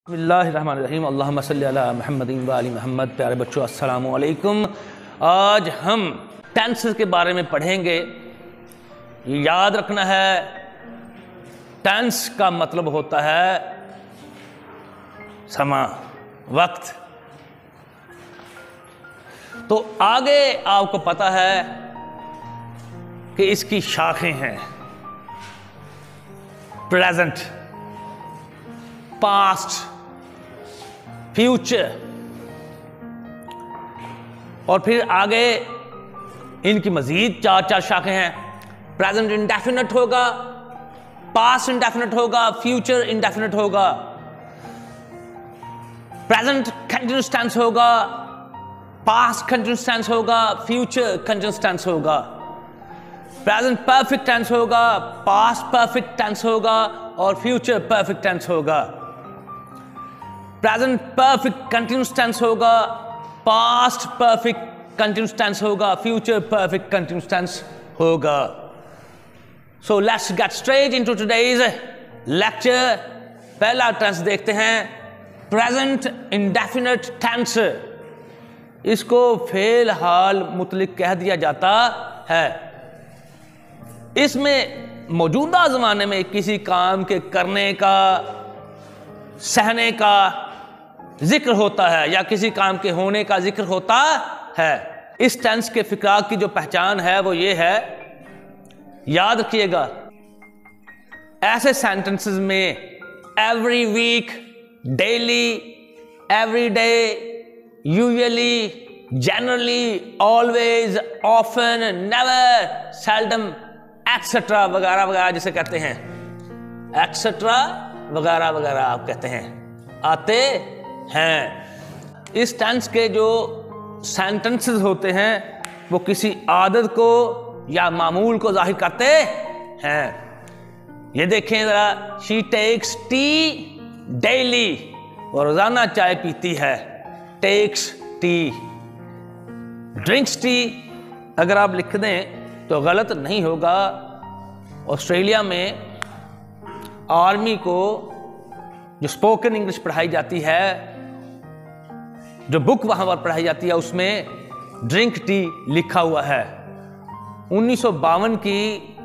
बिस्मिल्लाहिर्रहमानिर्रहीम अल्लाहुम्मा सल्ली अला मुहम्मदिन व आलि मुहम्मद। प्यारे बच्चों अस्सलामु अलैकुम। आज हम टेंसेस के बारे में पढ़ेंगे। याद रखना है, टेंस का मतलब होता है समा, वक्त। तो आगे आपको पता है कि इसकी शाखें हैं प्रेजेंट, पास्ट, फ्यूचर, और फिर आगे इनकी मजीद चार शाखें हैं। प्रेजेंट इंडेफिनिट होगा, पास्ट इंडेफिनिट होगा, फ्यूचर इंडेफिनिट होगा, प्रेजेंट कंटीन्यूअस टेंस होगा, पास्ट कंटीन्यूअस टेंस होगा, फ्यूचर कंटीन्यूअस टेंस होगा, प्रेजेंट परफेक्ट टेंस होगा, पास्ट परफेक्ट टेंस होगा और फ्यूचर परफेक्ट टेंस होगा। प्रेजेंट परफेक्ट कंटीन्यूअस टेंस होगा, पास्ट परफेक्ट कंटीन्यूअस टेंस होगा, फ्यूचर परफेक्ट कंटीन्यूअस टेंस होगा। So let's get straight into today's lecture. पहला tense देखते हैं, प्रेजेंट इंडेफिनिट टेंस। इसको फेल हाल मुतलिक कह दिया जाता है। इसमें मौजूदा जमाने में किसी काम के करने का, सहने का जिक्र होता है या किसी काम के होने का जिक्र होता है। इस टेंस के फिक्राक की जो पहचान है वो ये है, याद रखिएगा, ऐसे सेंटेंसेस में every week, daily, every day, usually, generally, always, often, never, seldom, etcetera वगैरह वगैरह जिसे कहते हैं, एक्सेट्रा वगैरह वगैरह आप कहते हैं, आते हैं। इस टेंस के जो सेंटेंसेस होते हैं वो किसी आदत को या मामूल को जाहिर करते हैं। ये देखें जरा, शी टेक्स टी डेली, वो रोजाना चाय पीती है, टेक्स टी। ड्रिंक्स टी अगर आप लिख दें तो गलत नहीं होगा। ऑस्ट्रेलिया में आर्मी को जो स्पोकन इंग्लिश पढ़ाई जाती है, जो बुक वहां पर पढ़ाई जाती है, उसमें ड्रिंक टी लिखा हुआ है। 1952 की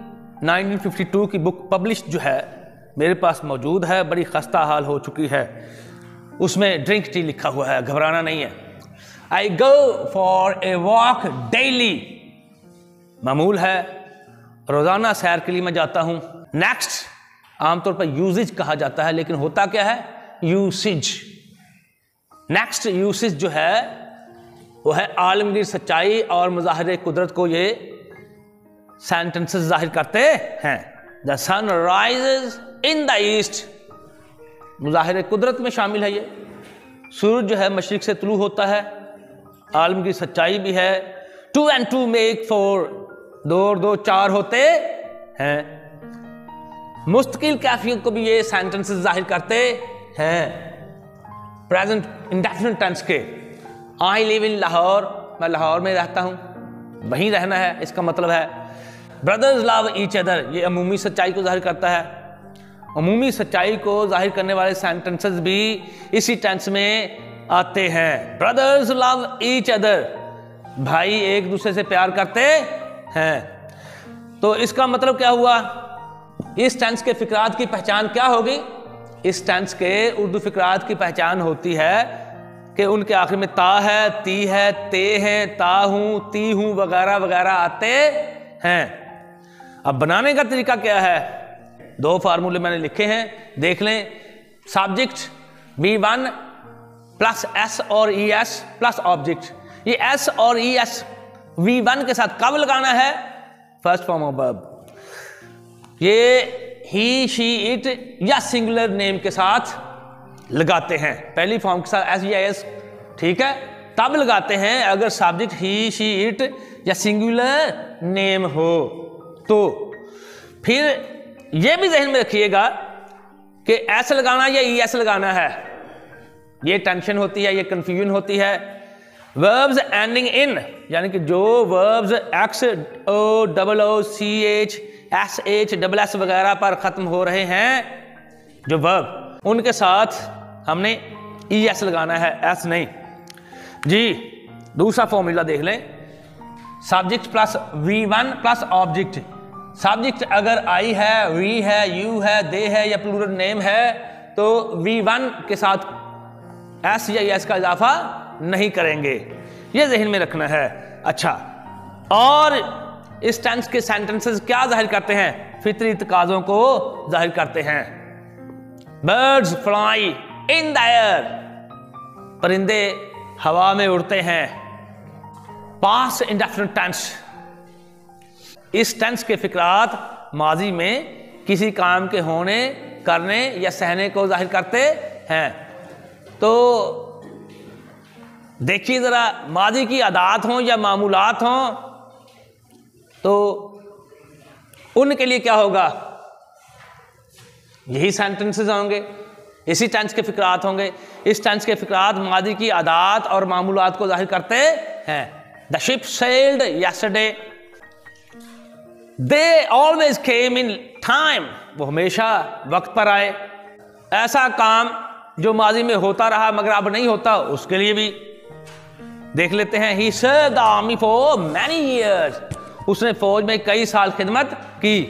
1952 की बुक पब्लिश जो है मेरे पास मौजूद है, बड़ी खस्ता हाल हो चुकी है, उसमें ड्रिंक टी लिखा हुआ है, घबराना नहीं है। I go for a walk daily, मामूल है, रोजाना सैर के लिए मैं जाता हूं। नेक्स्ट आमतौर पर यूसेज कहा जाता है, लेकिन होता क्या है, यूसेज। नेक्स्ट यूसेज जो है वो है आलमगीर सच्चाई और मुजाहिरे कुदरत को ये सेंटेंसेस जाहिर करते हैं। The sun rises in the east, मुजाहिरे कुदरत में शामिल है ये। सूरज जो है मशरिक से तुलू होता है, आलमगीर सच्चाई भी है। 2 and 2 make 4, 2 और 2 4 होते हैं। मुस्तकिल कैफियत को भी ये सेंटेंसेस जाहिर करते हैं। प्रेजेंट इंडेफिनिट टेंस के, आई लिव इन लाहौर, मैं लाहौर में रहता हूं, वहीं रहना है, इसका मतलब है। ब्रदर्स लव ईच अदर, ये अमूमी सच्चाई को जाहिर करता है। अमूमी सच्चाई को जाहिर करने वाले सेंटेंसेस भी इसी टेंस में आते हैं। ब्रदर्स लव ईच अदर, भाई एक दूसरे से प्यार करते हैं। तो इसका मतलब क्या हुआ, इस टेंस के फिक्रात की पहचान क्या होगी। इस टेंस के उर्दू फिक्रात की पहचान होती है कि उनके आखिर में ता है, ती है, ते है, ता हूं, ती हूं वगैरह वगैरह आते हैं। अब बनाने का तरीका क्या है, 2 फार्मूले मैंने लिखे हैं, देख लें। सब्जेक्ट V1 प्लस S और ES प्लस ऑब्जेक्ट। ये S और ES V1 के साथ कब लगाना है, फर्स्ट फॉर्म ऑफ वर्ब। ये ही, शी, इट या सिंगुलर नेम के साथ लगाते हैं, पहली फॉर्म के साथ S या S, ठीक है, तब लगाते हैं अगर सब्जेक्ट ही, शी, इट या सिंगुलर नेम हो। तो फिर यह भी ज़हन में रखिएगा कि S लगाना या ES लगाना है, ये टेंशन होती है, ये कंफ्यूजन होती है। वर्ब्स एंडिंग इन, यानी कि जो verbs X, O, double O, CH, SH, SS वगैरह पर खत्म हो रहे हैं, जो वर्ब, उनके साथ हमने ES लगाना है, S नहीं जी। दूसरा फॉर्मूला देख लें, subject plus V1 plus object. Subject अगर I है, V है, U है, दे है या प्लूरल नेम है तो V1 के साथ S या ES का इजाफा नहीं करेंगे, ये ज़हन में रखना है। अच्छा, और इस टेंस के सेंटेंसेस क्या जाहिर करते हैं? फितरी तकाज़ों को जाहिर करते हैं। Birds fly in the air, परिंदे हवा में उड़ते हैं। पास्ट इंडेफिनिट टेंस, इस टेंस के फिक्रात माजी में किसी काम के होने, करने या सहने को जाहिर करते हैं। तो देखिए ज़रा, माजी की आदात हों या मामूलात हों तो उनके लिए क्या होगा? यही सेंटेंसेस होंगे, इसी टेंस के फिक्रात होंगे। इस टेंस के फिक्रात माजी की आदात और मामूलात को जाहिर करते हैं। The ship sailed yesterday, they always came in time, वो हमेशा वक्त पर आए। ऐसा काम जो माजी में होता रहा मगर अब नहीं होता, उसके लिए भी देख लेते हैं। He served the army for many years, उसने फौज में कई साल खिदमत की।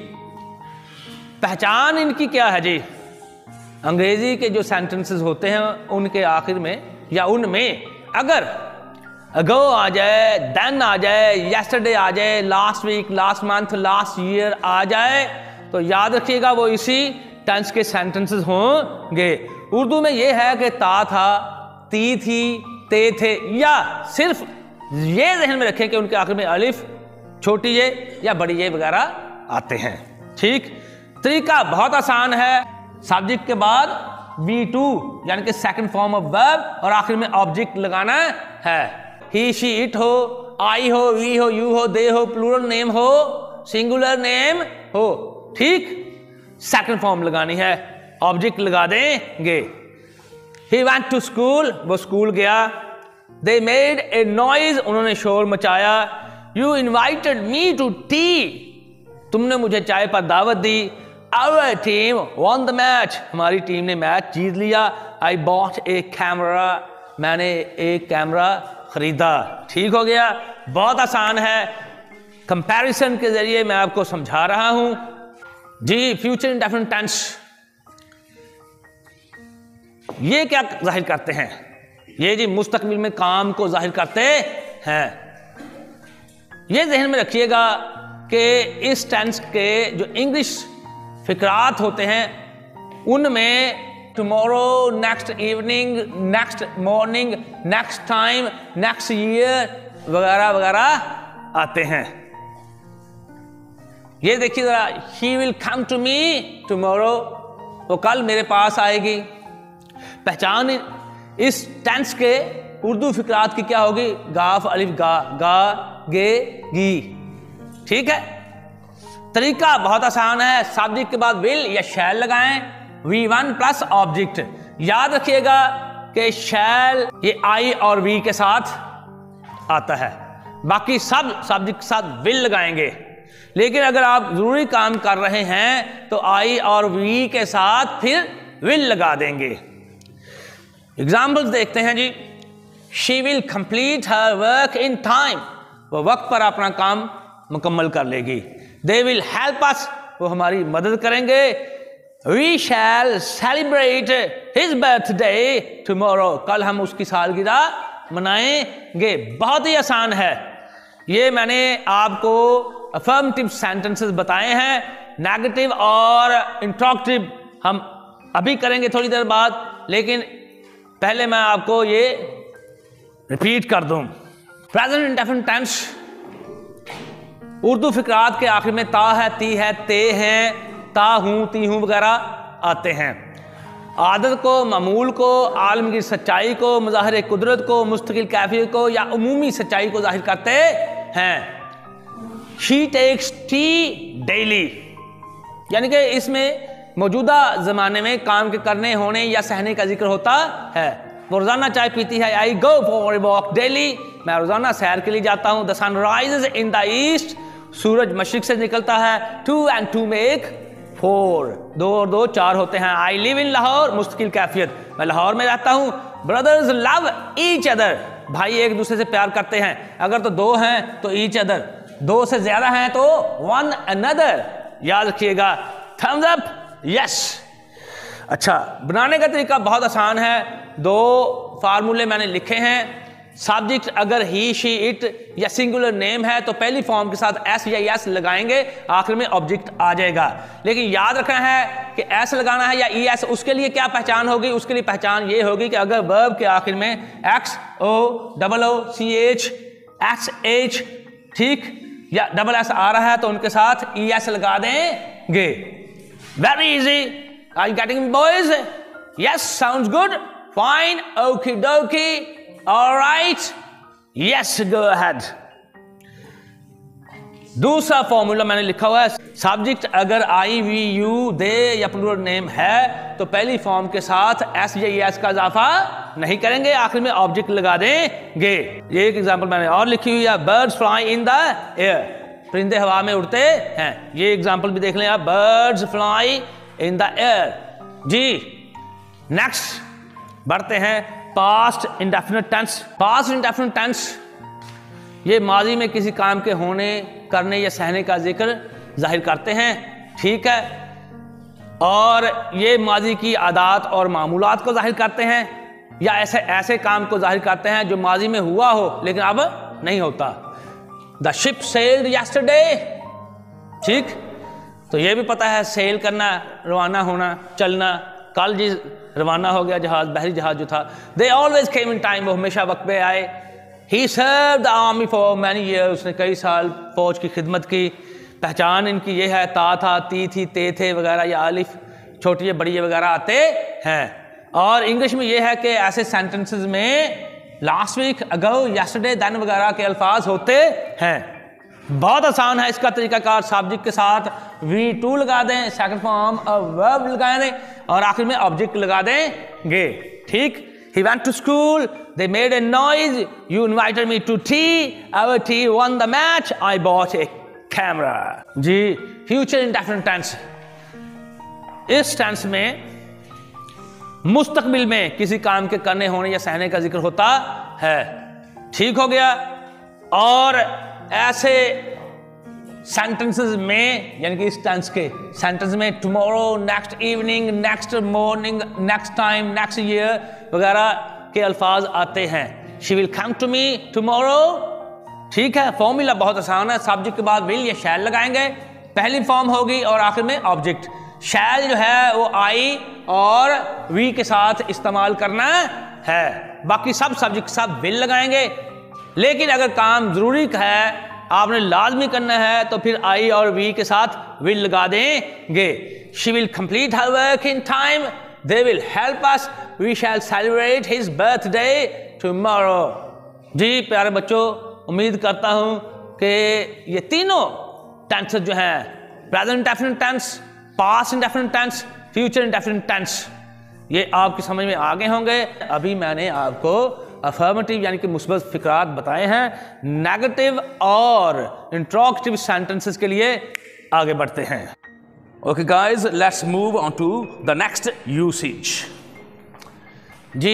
पहचान इनकी क्या है जी? अंग्रेजी के जो सेंटेंसेस होते हैं उनके आखिर में या उनमें अगर अगो आ जाए, देन आ जाए, यस्टरडे आ जाए, last week, last month, last year आ जाए तो याद रखिएगा वो इसी टेंस के सेंटेंसेस होंगे। उर्दू में ये है कि ता था, ती थी, ते थे, या सिर्फ ये ज़हन में रखें कि उनके आखिर में अलिफ, छोटी ये या बड़ी ये वगैरह आते हैं। ठीक, तरीका बहुत आसान है। सब्जेक्ट के बाद V2 यानी कि सेकंड फॉर्म ऑफ वर्ब और आखिर में ऑब्जेक्ट लगाना है। ही, शी, इट हो, आई हो, वी हो, यू हो, दे हो, प्लूरल नेम हो, सिंगुलर नेम हो। ठीक, सेकंड फॉर्म लगानी है, ऑब्जेक्ट लगा देंगे। He went to school, वो स्कूल गया। They made a noise, उन्होंने शोर मचाया। You invited me to tea, तुमने मुझे चाय पर दावत दी। Our team won the match, हमारी टीम ने मैच जीत लिया। I bought a camera, मैंने एक कैमरा खरीदा। ठीक हो गया, बहुत आसान है। कंपैरिजन के जरिए मैं आपको समझा रहा हूं जी। फ्यूचर इंडेफिनिट टेंस ये क्या जाहिर करते हैं? ये जी मुस्तकबिल में काम को जाहिर करते हैं। ये ज़हन में रखिएगा कि इस टेंस के जो इंग्लिश फिक्रात होते हैं उनमें tomorrow, next evening, next morning, next time, next year वगैरह वगैरह आते हैं। ये देखिए जरा, he will come to me tomorrow, वो कल मेरे पास आएगी। पहचान इस टेंस के उर्दू फिक्रात की क्या होगी? गाफ, अलिफ, गा, गा, गे, गी। ठीक है, तरीका बहुत आसान है। सब्जेक्ट के बाद विल या शैल लगाएं, V1 प्लस ऑब्जेक्ट। याद रखिएगा कि शैल ये I और V के साथ आता है, बाकी सब सब्जेक्ट के साथ विल लगाएंगे। लेकिन अगर आप जरूरी काम कर रहे हैं तो I और V के साथ फिर विल लगा देंगे। एग्जाम्पल्स देखते हैं जी। She will complete her work in time, वो वक्त पर अपना काम मुकम्मल कर लेगी। दे विल हेल्प अस, वो हमारी मदद करेंगे। We shall celebrate his birthday tomorrow, कल हम उसकी सालगिरह मनाएंगे। बहुत ही आसान है। ये मैंने आपको अफर्मेटिव सेंटेंसेस बताए हैं। नेगेटिव और इंट्रोगेटिव हम अभी करेंगे थोड़ी देर बाद, लेकिन पहले मैं आपको ये रिपीट कर दूं। प्रेजेंट इंडेफिनिट टेंस उर्दू फिक्रात के आखिर में ता है, ती है, ते हैं, ता हूं, ती हूं वगैरह आते हैं। आदत को, मामूल को, आलमगीर सच्चाई को, मुज़ाहिर कुदरत को, मुस्तकिल कैफियत को या उमूमी सच्चाई को जाहिर करते हैं। शी टेक्स टी डेली, यानी कि इसमें मौजूदा ज़माने में काम के करने, होने या सहने का जिक्र होता है। वो रोज़ाना चाय पीती है। I go for a walk daily, मैं रोज़ाना सैर के लिए जाता हूँ। The sun rises in the east, सूरज मशरिक से निकलता है। टू एंड टू मेक 4, 2 और 2 4 होते हैं। आई लिव इन लाहौर, मुस्तकिल कैफियत, मैं लाहौर में रहता हूँ। ब्रदर्स लव ईच अदर, भाई एक दूसरे से प्यार करते हैं। अगर तो 2 हैं तो ईच अदर, 2 से ज्यादा हैं तो वन अनदर, याद रखिएगा। Thumbs up, yes. अच्छा, बनाने का तरीका बहुत आसान है। 2 फार्मूले मैंने लिखे हैं। सब्जेक्ट अगर ही, शी, इट या सिंगुलर नेम है तो पहली फॉर्म के साथ एस या यस लगाएंगे, आखिर में ऑब्जेक्ट आ जाएगा। लेकिन याद रखना है कि एस लगाना है या ई एस, उसके लिए क्या पहचान होगी? उसके लिए पहचान ये होगी कि अगर वर्ब के आखिर में X O double O C H X H, ठीक, या डबल एस आ रहा है तो उनके साथ ई एस लगा देंगे। Very easy, are you getting boys? Yes, sounds good, fine, okay dokey, alright, yes, go ahead. दूसरा फॉर्मूला मैंने लिखा हुआ है, सब्जेक्ट अगर आई वी यू दे या प्लूरल नेम है तो पहली फॉर्म के साथ एस या एस का इजाफा नहीं करेंगे, आखिर में ऑब्जेक्ट लगा देंगे। ये एक एग्जांपल मैंने और लिखी हुई है, birds fly in the air, परिंदे हवा में उड़ते हैं। ये एग्जांपल भी देख लें आप, birds fly in the air. जी, नेक्स्ट बढ़ते हैं, past indefinite tense. Past indefinite tense ये माजी में किसी काम के होने, करने या सहने का जिक्र जाहिर करते हैं, ठीक है, और ये माजी की आदात और मामूलात को जाहिर करते हैं या ऐसे काम को जाहिर करते हैं जो माजी में हुआ हो लेकिन अब नहीं होता। द शिप सेल्ड यस्टरडे, ठीक, तो ये भी पता है सेल करना, रवाना होना, चलना। कल जी रवाना हो गया जहाज, बहरी जहाज जो था। दे ऑलवेज केम इन टाइम, वो हमेशा वक्त पे आए। He served the army for many year, उसने कई साल फौज की खिदमत की। पहचान इनकी ये है, ता था, ती थी, ते थे वगैरह, या अलिफ छोटी बड़ी वगैरह आते हैं। और इंग्लिश में ये है कि ऐसे सेंटेंसेस में last week, ago, yesterday, then वगैरह के अल्फाज होते हैं। बहुत आसान है इसका तरीकाकार, सब्जेक्ट के साथ V2 लगा दें, सेकंड फॉर्म वर्ब लगा दें और आखिर में ऑब्जेक्ट लगा देंगे, ठीक। He went to school, they made a noise, you invited me to tea, our tea won the match, I bought a camera। जी, फ्यूचर इंडेफिनिट टेंस, इस टेंस में मुस्तकबिल में किसी काम के करने, होने या सहने का जिक्र होता है, ठीक हो गया। और ऐसे सेंटेंसेस में, यानी कि इस टेंस के सेंटेंस में tomorrow, next evening, next morning, next time, next year वगैरह के अल्फाज आते हैं। She will come to me tomorrow, ठीक है। फॉर्मूला बहुत आसान है, सब्जेक्ट के बाद विल या शैल लगाएंगे, पहली फॉर्म होगी और आखिर में ऑब्जेक्ट। शैल जो है वो आई और वी के साथ इस्तेमाल करना है, बाकी सब सब्जेक्ट के साथ विल लगाएंगे। लेकिन अगर काम जरूरी है, आपने लाजमी करना है, तो फिर आई और वी के साथ विल लगा देंगे। She will complete her work in time, they will help us, we shall celebrate his birthday tomorrow. जी प्यारे बच्चों, उम्मीद करता हूं कि ये तीनों टेंसेस जो हैं, present indefinite tense, past indefinite tense, future indefinite tense, ये आपकी समझ में आ गए होंगे। अभी मैंने आपको अफर्मेटिव यानी कि मुस्बत फिक्रात बताए हैं। नेगेटिव और इंट्रोगेटिव सेंटेंसेस के लिए आगे बढ़ते हैं। Okay guys, let's move on to the next usage. जी,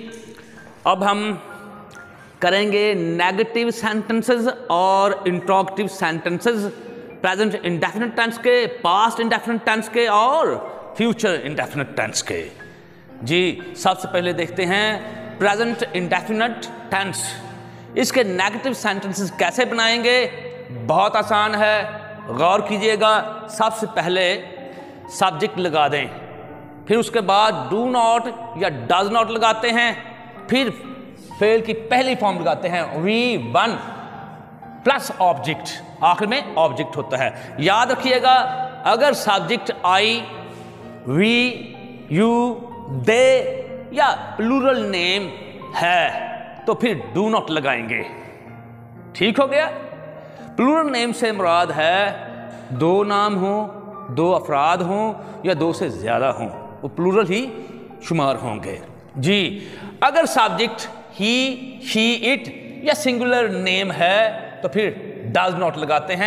अब हम करेंगे नेगेटिव सेंटेंसेस और interrogative sentences, present indefinite tense के, पास्ट इंडेफिनिट टेंस के और फ्यूचर इंडेफिनिट टेंस के। जी, सबसे पहले देखते हैं प्रेजेंट इंडेफिनिट टेंस। इसके नेगेटिव सेंटेंसेस कैसे बनाएंगे? बहुत आसान है, गौर कीजिएगा। सबसे पहले सब्जेक्ट लगा दें, फिर उसके बाद डू नॉट या डज नॉट लगाते हैं, फिर फेल की पहली फॉर्म लगाते हैं V1 प्लस ऑब्जेक्ट, आखिर में ऑब्जेक्ट होता है। याद रखिएगा, अगर subject I, we, you, they या प्लूरल नेम है तो फिर डू नॉट लगाएंगे, ठीक हो गया। प्लूरल नेम से मुराद है 2 नाम हो, 2 अफराद हों या 2 से ज्यादा हों, वो प्लूरल ही शुमार होंगे। जी, अगर सब्जेक्ट ही, शी, इट या सिंगुलर नेम है तो फिर डज नॉट लगाते हैं,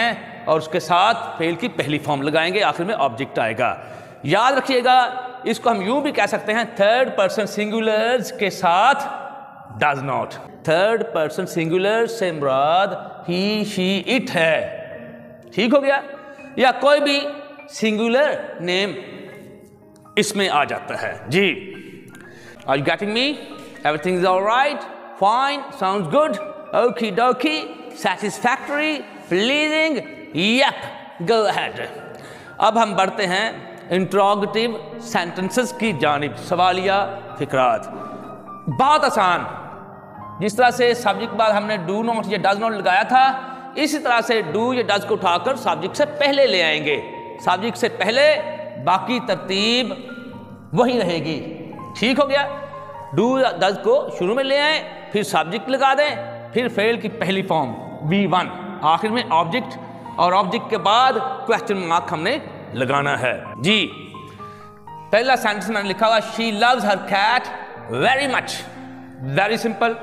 और उसके साथ फेल की पहली फॉर्म लगाएंगे, आखिर में ऑब्जेक्ट आएगा। याद रखिएगा, इसको हम यूं भी कह सकते हैं, थर्ड पर्सन सिंगुलर्स के साथ does not. Third person singular से मुराद ही, शी, इट है। ठीक हो गया? या कोई भी सिंगुलर नेम इसमें आ जाता है जी। Are you getting me? Everything is alright, fine, sounds good, okey dokey, satisfactory, pleasing, yup, go ahead. अब हम बढ़ते हैं इंट्रोगेटिव सेंटेंसेस की जानिब, सवालिया फिकरात। बहुत आसान, जिस तरह से सब्जेक्ट के बाद हमने डू नॉट या डज नॉट लगाया था, इसी तरह से डू या डज को उठाकर सब्जेक्ट से पहले ले आएंगे। सब्जेक्ट से पहले बाकी तरतीब वही रहेगी। ठीक हो गया? डू या डज को शुरू में ले आए, फिर सब्जेक्ट लगा दें, फिर फेल की पहली फॉर्म V1, आखिर में ऑब्जेक्ट, और ऑब्जेक्ट के बाद क्वेश्चन मार्क हमने लगाना है जी। पहला सेंटेंस मैंने लिखा हुआ, she loves her cat very much. Very simple,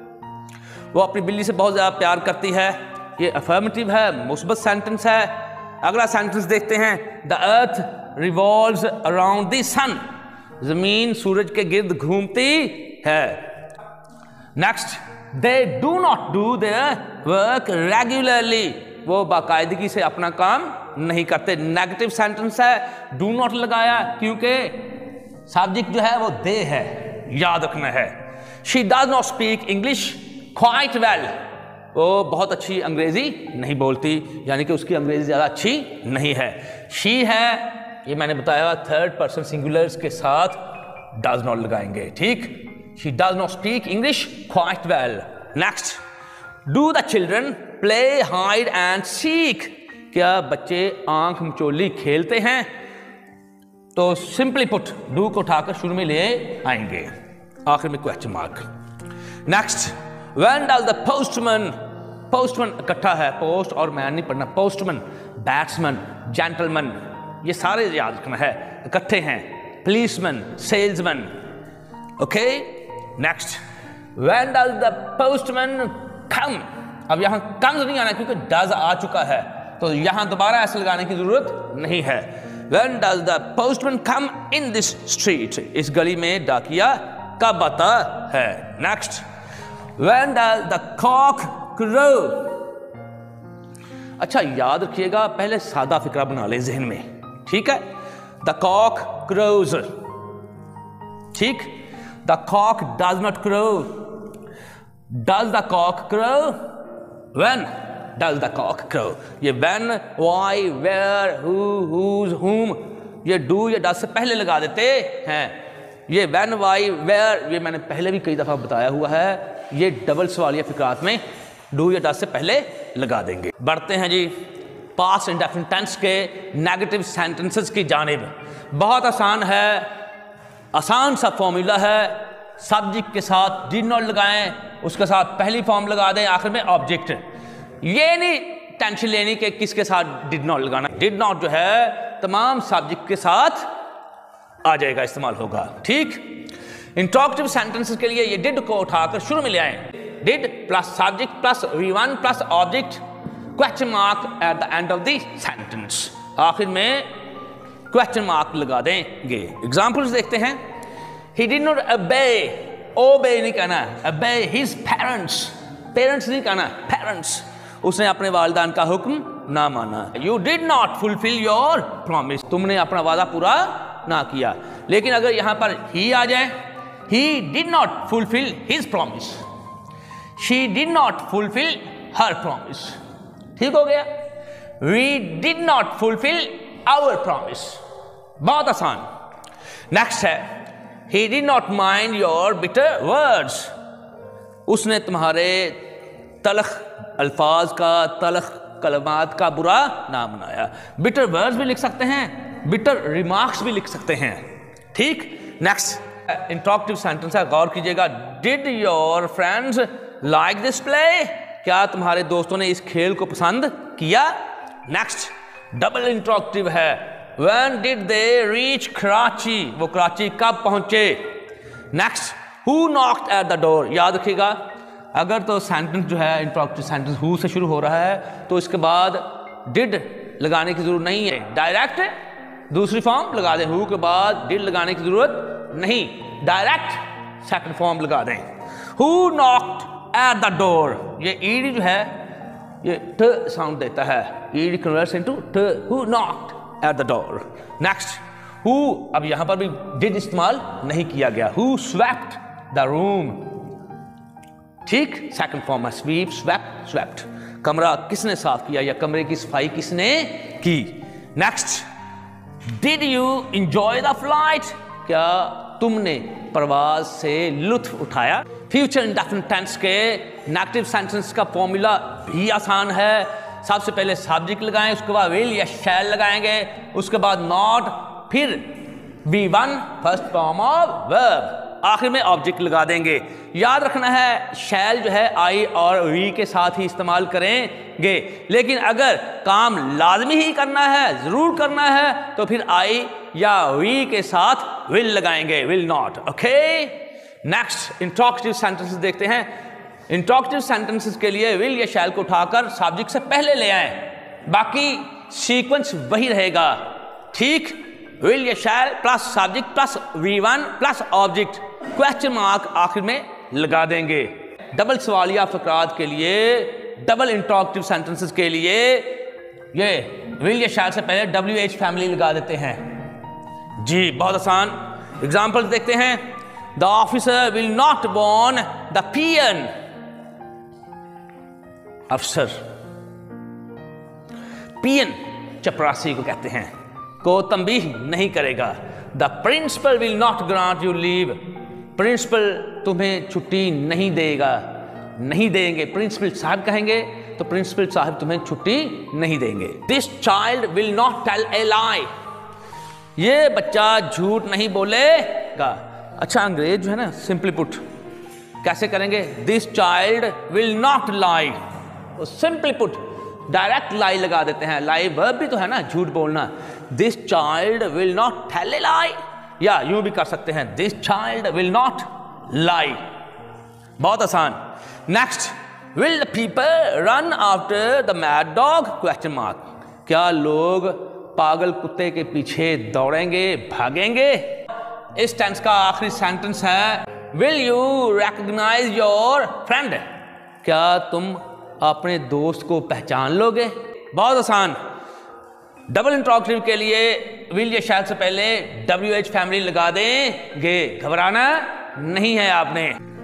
वो अपनी बिल्ली से बहुत ज्यादा प्यार करती है। ये अफर्मेटिव है, मुस्बत सेंटेंस है। अगला सेंटेंस देखते हैं, the earth revolves around the sun. जमीन सूरज के गिर्द घूमती है। Next, they do not do their work regularly. वो बाकायदगी से अपना काम नहीं करते। नेगेटिव सेंटेंस है, डू नॉट लगाया क्योंकि सब्जेक्ट जो है वो दे है, याद रखना है। She does not speak English quite well. वो बहुत अच्छी अंग्रेजी नहीं बोलती, यानी कि उसकी अंग्रेजी ज़्यादा अच्छी नहीं है। शी है, ये मैंने बताया, थर्ड पर्सन सिंगुलर्स के साथ डज नॉट लगाएंगे। ठीक? She does not speak English quite well. Next, do the children play hide and seek. क्या बच्चे आंख मचोली खेलते हैं? तो सिंपली पुट, डू को उठाकर शुरू में ले आएंगे, आखिर में question mark. Next, when does the postman, postman इकट्ठा है, पोस्ट और मैन नहीं पढ़ना, पोस्टमैन, बैट्समैन, जेंटलमैन, ये सारे याद रखना है, इकट्ठे हैं। Policeman, salesman. Okay, next, when does the postman come. अब यहां कम्स नहीं आना क्योंकि डज आ चुका है, तो यहां दोबारा ऐसे लगाने की जरूरत नहीं है। When does the postman come in this street. इस गली में डाकिया कब आता है। Next, when does the cock crow. अच्छा, याद रखिएगा, पहले सादा फिक्रा बना ले जहन में। ठीक है? The cock crows. ठीक? The cock does not crow. Does the cock crow? When does the cock crow. ये when, why, where, who, whose, whom, ये डू या डज से पहले लगा देते हैं। ये व्हेन, व्हाई, वेयर, ये मैंने पहले भी कई दफा बताया हुआ है, ये डबल सवालिया फिक्रात में डू या डज से पहले लगा देंगे। बढ़ते हैं जी पास्ट इंडेफिनिट टेंस के नेगेटिव सेंटेंसेस की जानिब। बहुत आसान है, आसान सा फॉर्मूला है। सब्जेक्ट के साथ डिड नॉट लगाएं, उसके साथ पहली फॉर्म लगा दें, आखिर में ऑब्जेक्ट। ये नहीं टेंशन लेनी कि किसके साथ डिड नॉट लगाना। डिड नॉट जो है तमाम सब्जेक्ट के साथ आ जाएगा, इस्तेमाल होगा। ठीक? इंट्रोगेटिव सेंटेंसेस के लिए ये डिड को उठाकर शुरू में ले आए। Did plus subject plus V1 plus object, question mark at the end of the sentence, आखिर में क्वेश्चन मार्क लगा देंगे। एग्जांपल्स देखते हैं। ही डिड नॉट ओबे, ओबे नहीं कहना, ओबे हिज पेरेंट्स, पेरेंट्स नहीं कहना, पेरेंट्स। उसने अपने वालिदैन का हुक्म ना माना। You did not fulfil your promise, तुमने अपना वादा पूरा ना किया। लेकिन अगर यहां पर ही आ जाए, he did not fulfil his promise, she did not fulfil her promise. ठीक हो गया? We did not fulfil our promise. बहुत आसान। नेक्स्ट है, he did not mind your bitter words, उसने तुम्हारे तलख अल्फाज का, तलख कलमात का बुरा ना मनाया। बिटर वर्ड्स भी लिख सकते हैं, बिटर रिमार्क्स भी लिख सकते हैं। ठीक? नेक्स्ट इंट्रोगेटिव सेंटेंस है, गौर कीजिएगा। Did your friends like this play, क्या तुम्हारे दोस्तों ने इस खेल को पसंद किया। नेक्स्ट डबल इंट्रोगेटिव है। When did they reach Karachi, वो कराची कब पहुंचे। Next who knocked at the door, याद रखिएगा अगर तो सेंटेंस जो है इंट्रोगेटिव सेंटेंस हु से शुरू हो रहा है तो इसके बाद डिड लगाने की जरूरत नहीं है, डायरेक्ट दूसरी फॉर्म लगा दें, हु के बाद डिड लगाने की जरूरत नहीं, डायरेक्ट सेकंड फॉर्म लगा दें। Who knocked at the door, ये ईडी जो है ये ट साउंड देता है, ईडी कन्वर्ट्स इनटू ट, who knocked at the door. Next who, अब यहां पर भी डिड इस्तेमाल नहीं किया गया, हु स्वेप्ट द रूम, ठीक, सेकंड फॉर्म है स्वीप, स्वेप्ट, स्वेप्ट, कमरा किसने साफ किया या कमरे की सफाई किसने की। Next, did you enjoy the flight, क्या तुमने प्रवास से लुत्फ उठाया। फ्यूचर इंडेफिनिट टेंस के नेगेटिव सेंटेंस का फॉर्मूला भी आसान है, सबसे पहले सब्जेक्ट लगाएं, उसके बाद विल या शैल लगाएंगे, उसके बाद नॉट, फिर V1 first form of verb, आखिर में ऑब्जेक्ट लगा देंगे। याद रखना है शैल जो है आई और वी के साथ ही इस्तेमाल करेंगे, लेकिन अगर काम लाजमी ही करना है, जरूर करना है, तो फिर आई या वी के साथ विल लगाएंगे, will not. Okay, next interrogative sentences देखते हैं। इंट्रोगेटिव सेंटेंसेस के लिए विल या शैल को उठाकर सब्जेक्ट से पहले ले आए, बाकी सीक्वेंस वही रहेगा, ठीक, विल या shall plus subject plus V1 plus object, question mark आखिर में लगा देंगे। डबल सवालिया फकरात के लिए, डबल इंट्रोगेटिव सेंटेंसेस के लिए ये विल या शैल से पहले WH फैमिली लगा देते हैं। जी, बहुत आसान एग्जांपल देखते हैं। The officer will not warn the peon, अफसर, पियन चपरासी को कहते हैं, को तंबीह नहीं करेगा। The principal will not grant you leave, principal तुम्हें छुट्टी नहीं देगा, नहीं देंगे, प्रिंसिपल साहब कहेंगे तो प्रिंसिपल साहब तुम्हें छुट्टी नहीं देंगे। This child will not tell a lie, ये बच्चा झूठ नहीं बोलेगा। अच्छा, अंग्रेज जो है ना, सिंपली पुट कैसे करेंगे, this child will not lie, simply put direct lie लगा देते हैं, लाई वर्ब भी तो है ना, झूठ बोलना। This child will not tell a lie, या यूं भी कर सकते हैं, this child will not lie, बहुत आसान। Next, will the people run after the mad dog, question mark, क्या लोग पागल कुत्ते के पीछे दौड़ेंगे, भागेंगे। इस टेंस का आखिरी सेंटेंस है will you recognise your friend, क्या तुम अपने दोस्त को पहचान लोगे, बहुत आसान। डबल इंट्रोगेटिव के लिए विल या शैल से पहले WH फैमिली लगा देंगे, घबराना नहीं है आपने।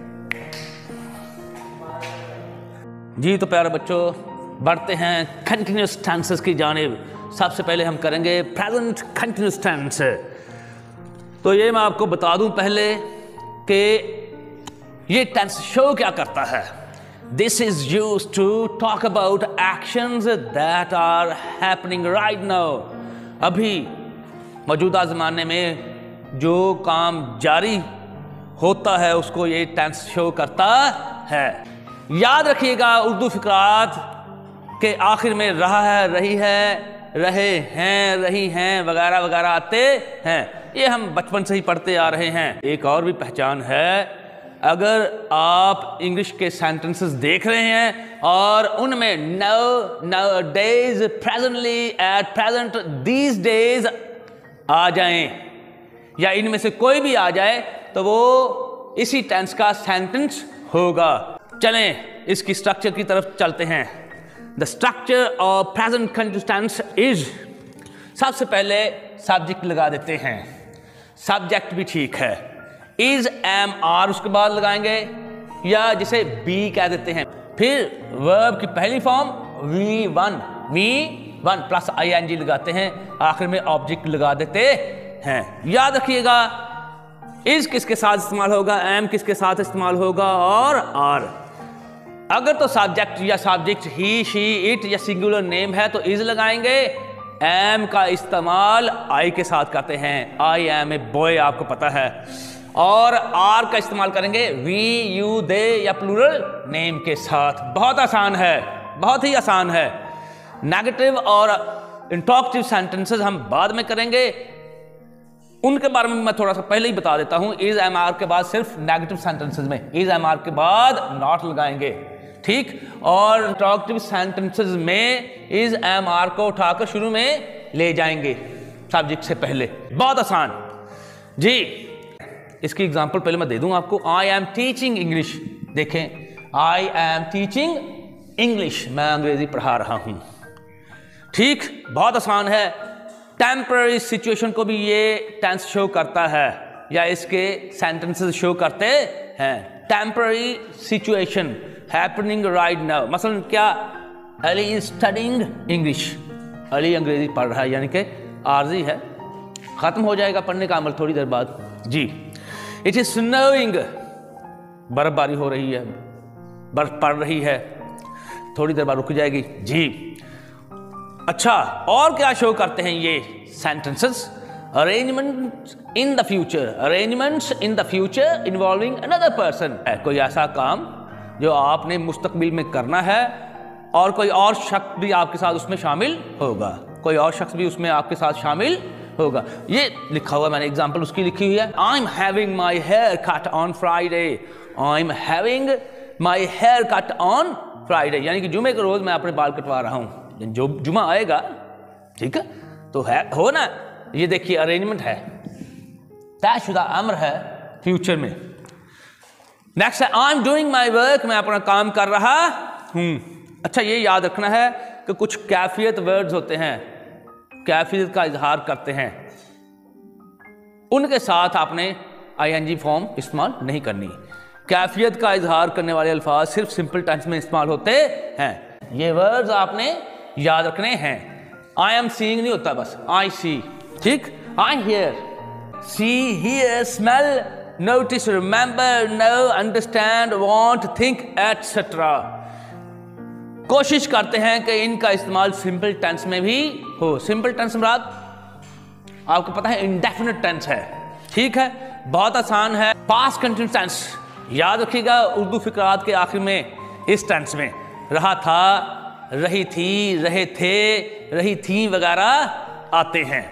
जी तो प्यारे बच्चों, बढ़ते हैं कंटिन्यूस टेंसेस की जानिब। सबसे पहले हम करेंगे प्रेजेंट कंटिन्यूस टेंस। तो ये मैं आपको बता दूं पहले कि ये टेंस शो क्या करता है। This is used to talk about actions that are happening right now. अभी मौजूदा ज़माने में जो काम जारी होता है उसको ये टेंस शो करता है। याद रखिएगा उर्दू फिक्रात के आखिर में रहा है, रही है, रहे हैं, रही हैं वगैरह वगैरह आते हैं, ये हम बचपन से ही पढ़ते आ रहे हैं। एक और भी पहचान है, अगर आप इंग्लिश के सेंटेंसेस देख रहे हैं और उनमें nowadays, presently, at present, these days आ जाएं या इनमें से कोई भी आ जाए तो वो इसी टेंस का सेंटेंस होगा। चलें इसकी स्ट्रक्चर की तरफ चलते हैं। The structure of present continuous tense is, सबसे पहले सब्जेक्ट लगा देते हैं, सब्जेक्ट भी ठीक है, इज, एम, आर उसके बाद लगाएंगे या जिसे बी कह देते हैं। फिर वर्ब की पहली फॉर्म V1 प्लस ING लगाते हैं, आखिर में ऑब्जेक्ट लगा देते हैं। याद रखिएगा इज किसके साथ इस्तेमाल होगा, एम किसके साथ इस्तेमाल होगा और आर। अगर तो सब्जेक्ट या सब्जेक्ट ही, शी, इट या सिंगुलर नेम है तो इज लगाएंगे। एम का इस्तेमाल आई के साथ करते हैं, आई एम ए बॉय, आपको पता है। और आर का इस्तेमाल करेंगे वी, यू, दे या प्लूरल नेम के साथ। बहुत आसान है, बहुत ही आसान है। नेगेटिव और इंट्रोगेटिव सेंटेंसेस हम बाद में करेंगे, उनके बारे में मैं थोड़ा सा पहले ही बता देता हूं। इज, एम, आर के बाद सिर्फ नेगेटिव सेंटेंसेस में इज, एम, आर के बाद नॉट लगाएंगे, ठीक। और इंटरोगेटिव सेंटेंसेस में इज एम आर को उठाकर शुरू में ले जाएंगे सब्जेक्ट से पहले। बहुत आसान जी। इसकी एग्जांपल पहले मैं दे दूं आपको। आई एम टीचिंग इंग्लिश, देखें, आई एम टीचिंग इंग्लिश, मैं अंग्रेजी पढ़ा रहा हूं। ठीक, बहुत आसान है। टेम्पररी सिचुएशन को भी ये टेंस शो करता है या इसके सेंटेंसेस शो करते हैं। Temporary situation happening right now, मसलन क्या, Ali is studying English, Ali अंग्रेजी पढ़ रहा है, यानी कि आर्जी है, खत्म हो जाएगा पढ़ने का अमल थोड़ी देर बाद जी। इट इज स्नोइंग, बर्फबारी हो रही है, बर्फ पड़ रही है, थोड़ी देर बाद रुक जाएगी जी। अच्छा, और क्या शो करते हैं ये sentences? Arrangement in the future, arrangements in the future involving another person, कोई ऐसा काम जो आपने मुस्तकबिल में करना है और कोई और शख्स भी आपके साथ उसमें शामिल होगा, कोई और शख्स भी उसमें आपके साथ शामिल होगा। ये लिखा हुआ, मैंने एग्जांपल उसकी लिखी हुई है। I am having my hair cut on Friday, I am having my hair cut on Friday, यानी कि जुमे के रोज मैं अपने बाल कटवा रहा हूं, जो जुमा आएगा, ठीक है, तो है हो ना। ये देखिए अरेंजमेंट है, तयशुदा अम्र है फ्यूचर में। नेक्स्ट है I am doing my work, मैं अपना काम कर रहा हूं। अच्छा, ये याद रखना है कि कुछ कैफियत वर्ड्स होते हैं, कैफियत का इजहार करते हैं, उनके साथ आपने आईएनजी फॉर्म इस्तेमाल नहीं करनी। कैफियत का इजहार करने वाले अल्फाज सिर्फ सिंपल टेंस में इस्तेमाल होते हैं। ये वर्ड्स आपने याद रखने हैं। आई एम सीइंग नहीं होता, बस आई सी, ठीक। I hear, see, hear, smell, notice, remember, know, understand, want, think etcetera. कोशिश करते हैं कि इनका इस्तेमाल सिंपल टेंस में भी हो। सिंपल टेंस मुराद आपको पता है इंडेफिनिट टेंस है, ठीक है, बहुत आसान है। पास्ट कंटिन्यूअस टेंस याद रखिएगा, उर्दू फिकरात के आखिर में इस टेंस में रहा था, रही थी, रहे थे, रही थी वगैरह आते हैं।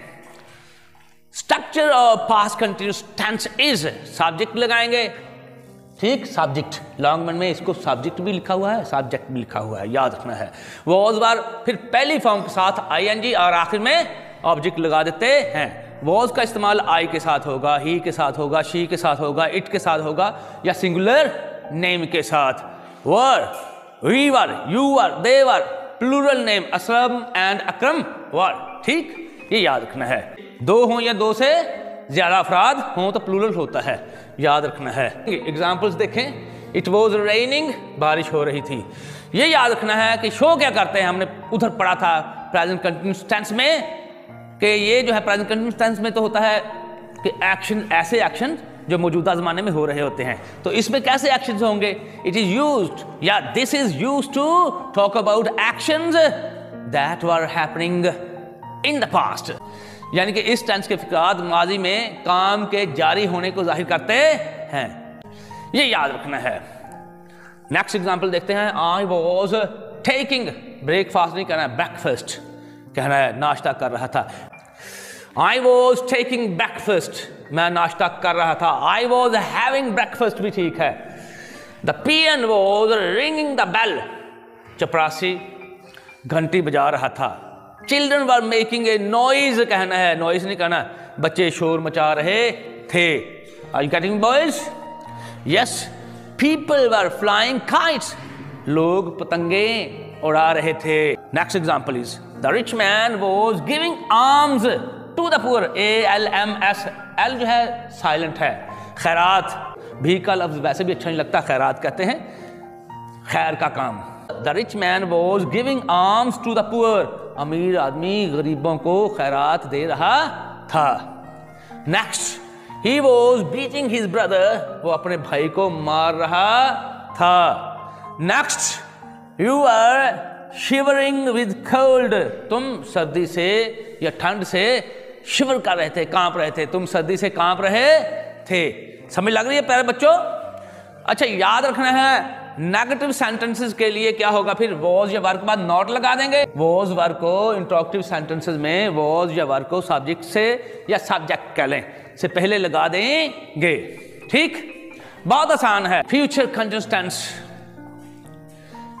Structure of past continuous tense is, subject लगाएंगे, ठीक, सब्जेक्ट, लॉन्ग में इसको सब्जेक्ट भी लिखा हुआ है, सब्जेक्ट भी लिखा हुआ है, याद रखना है। वॉज बार फिर पहली फॉर्म के साथ आईएनजी और आखिर में ऑब्जेक्ट लगा देते हैं। वॉज का इस्तेमाल आई के साथ होगा, ही के साथ होगा, शी के साथ होगा, इट के साथ होगा, या सिंगुलर नेम के साथ। Were, we were, you were, they were, plural name Aslam and Akram were, ठीक, ये याद रखना है। दो हों या दो से ज्यादा अफराद हों तो प्लूरल होता है, याद रखना है। एग्जाम्पल्स देखें। इट वॉज रेनिंग, बारिश हो रही थी। ये याद रखना है कि शो क्या करते हैं, हमने उधर पढ़ा था प्रेजेंट कंटिन्यूअस टेंस में कि ये जो है प्रेजेंट कंटिन्यूअस टेंस में तो होता है कि एक्शन, ऐसे एक्शन जो मौजूदा ज़माने में हो रहे होते हैं। तो इसमें कैसे एक्शंस होंगे? इट इज़ यूज्ड या this is used to talk about actions that were happening in the past, यानी कि इस टेंस के फिक्रात माजी में काम के जारी होने को जाहिर करते हैं, ये याद रखना है। नेक्स्ट एग्जांपल देखते हैं। आई वॉज टेकिंग, ब्रेकफास्ट नहीं कहना है, ब्रेकफास्ट कहना है, नाश्ता कर रहा था। आई वॉज टेकिंग ब्रेकफास्ट, मैं नाश्ता कर रहा था। आई वॉज हैविंग ब्रेकफास्ट भी ठीक है। The peon was ringing the bell, चपरासी घंटी बजा रहा था। Children were making a noise कहना है, नॉइज नहीं कहना, बच्चे शोर मचा रहे थे। Are you getting boys? Yes. People were flying kites, लोग पतंगे उड़ा रहे थे। Next example is the rich man was giving alms to the poor, ALMS, L जो है साइलेंट है। खैरात भी का लफ्ज वैसे भी अच्छा नहीं लगता, खैरात कहते हैं खैर का काम। The rich man was giving alms to the poor, अमीर आदमी गरीबों को खैरात दे रहा था। Next, he was beating his brother, वो अपने भाई को मार रहा था। Next, you are shivering with cold, तुम सर्दी से या ठंड से शिवर कर रहे थे, कांप रहे थे, तुम सर्दी से कांप रहे थे। समझ लग रही है प्यारे बच्चों? अच्छा, याद रखना है नेगेटिव सेंटेंसेस के लिए क्या होगा, फिर वॉज या वर्ब के बाद नॉट लगा देंगे। वॉज वर्ब को इंटरोगेटिव सेंटेंसेस में वॉज या वर्ब को सब्जेक्ट से या सब्जेक्ट कह लें से पहले लगा देंगे, ठीक, बहुत आसान है। फ्यूचर कंटिन्यूअस टेंस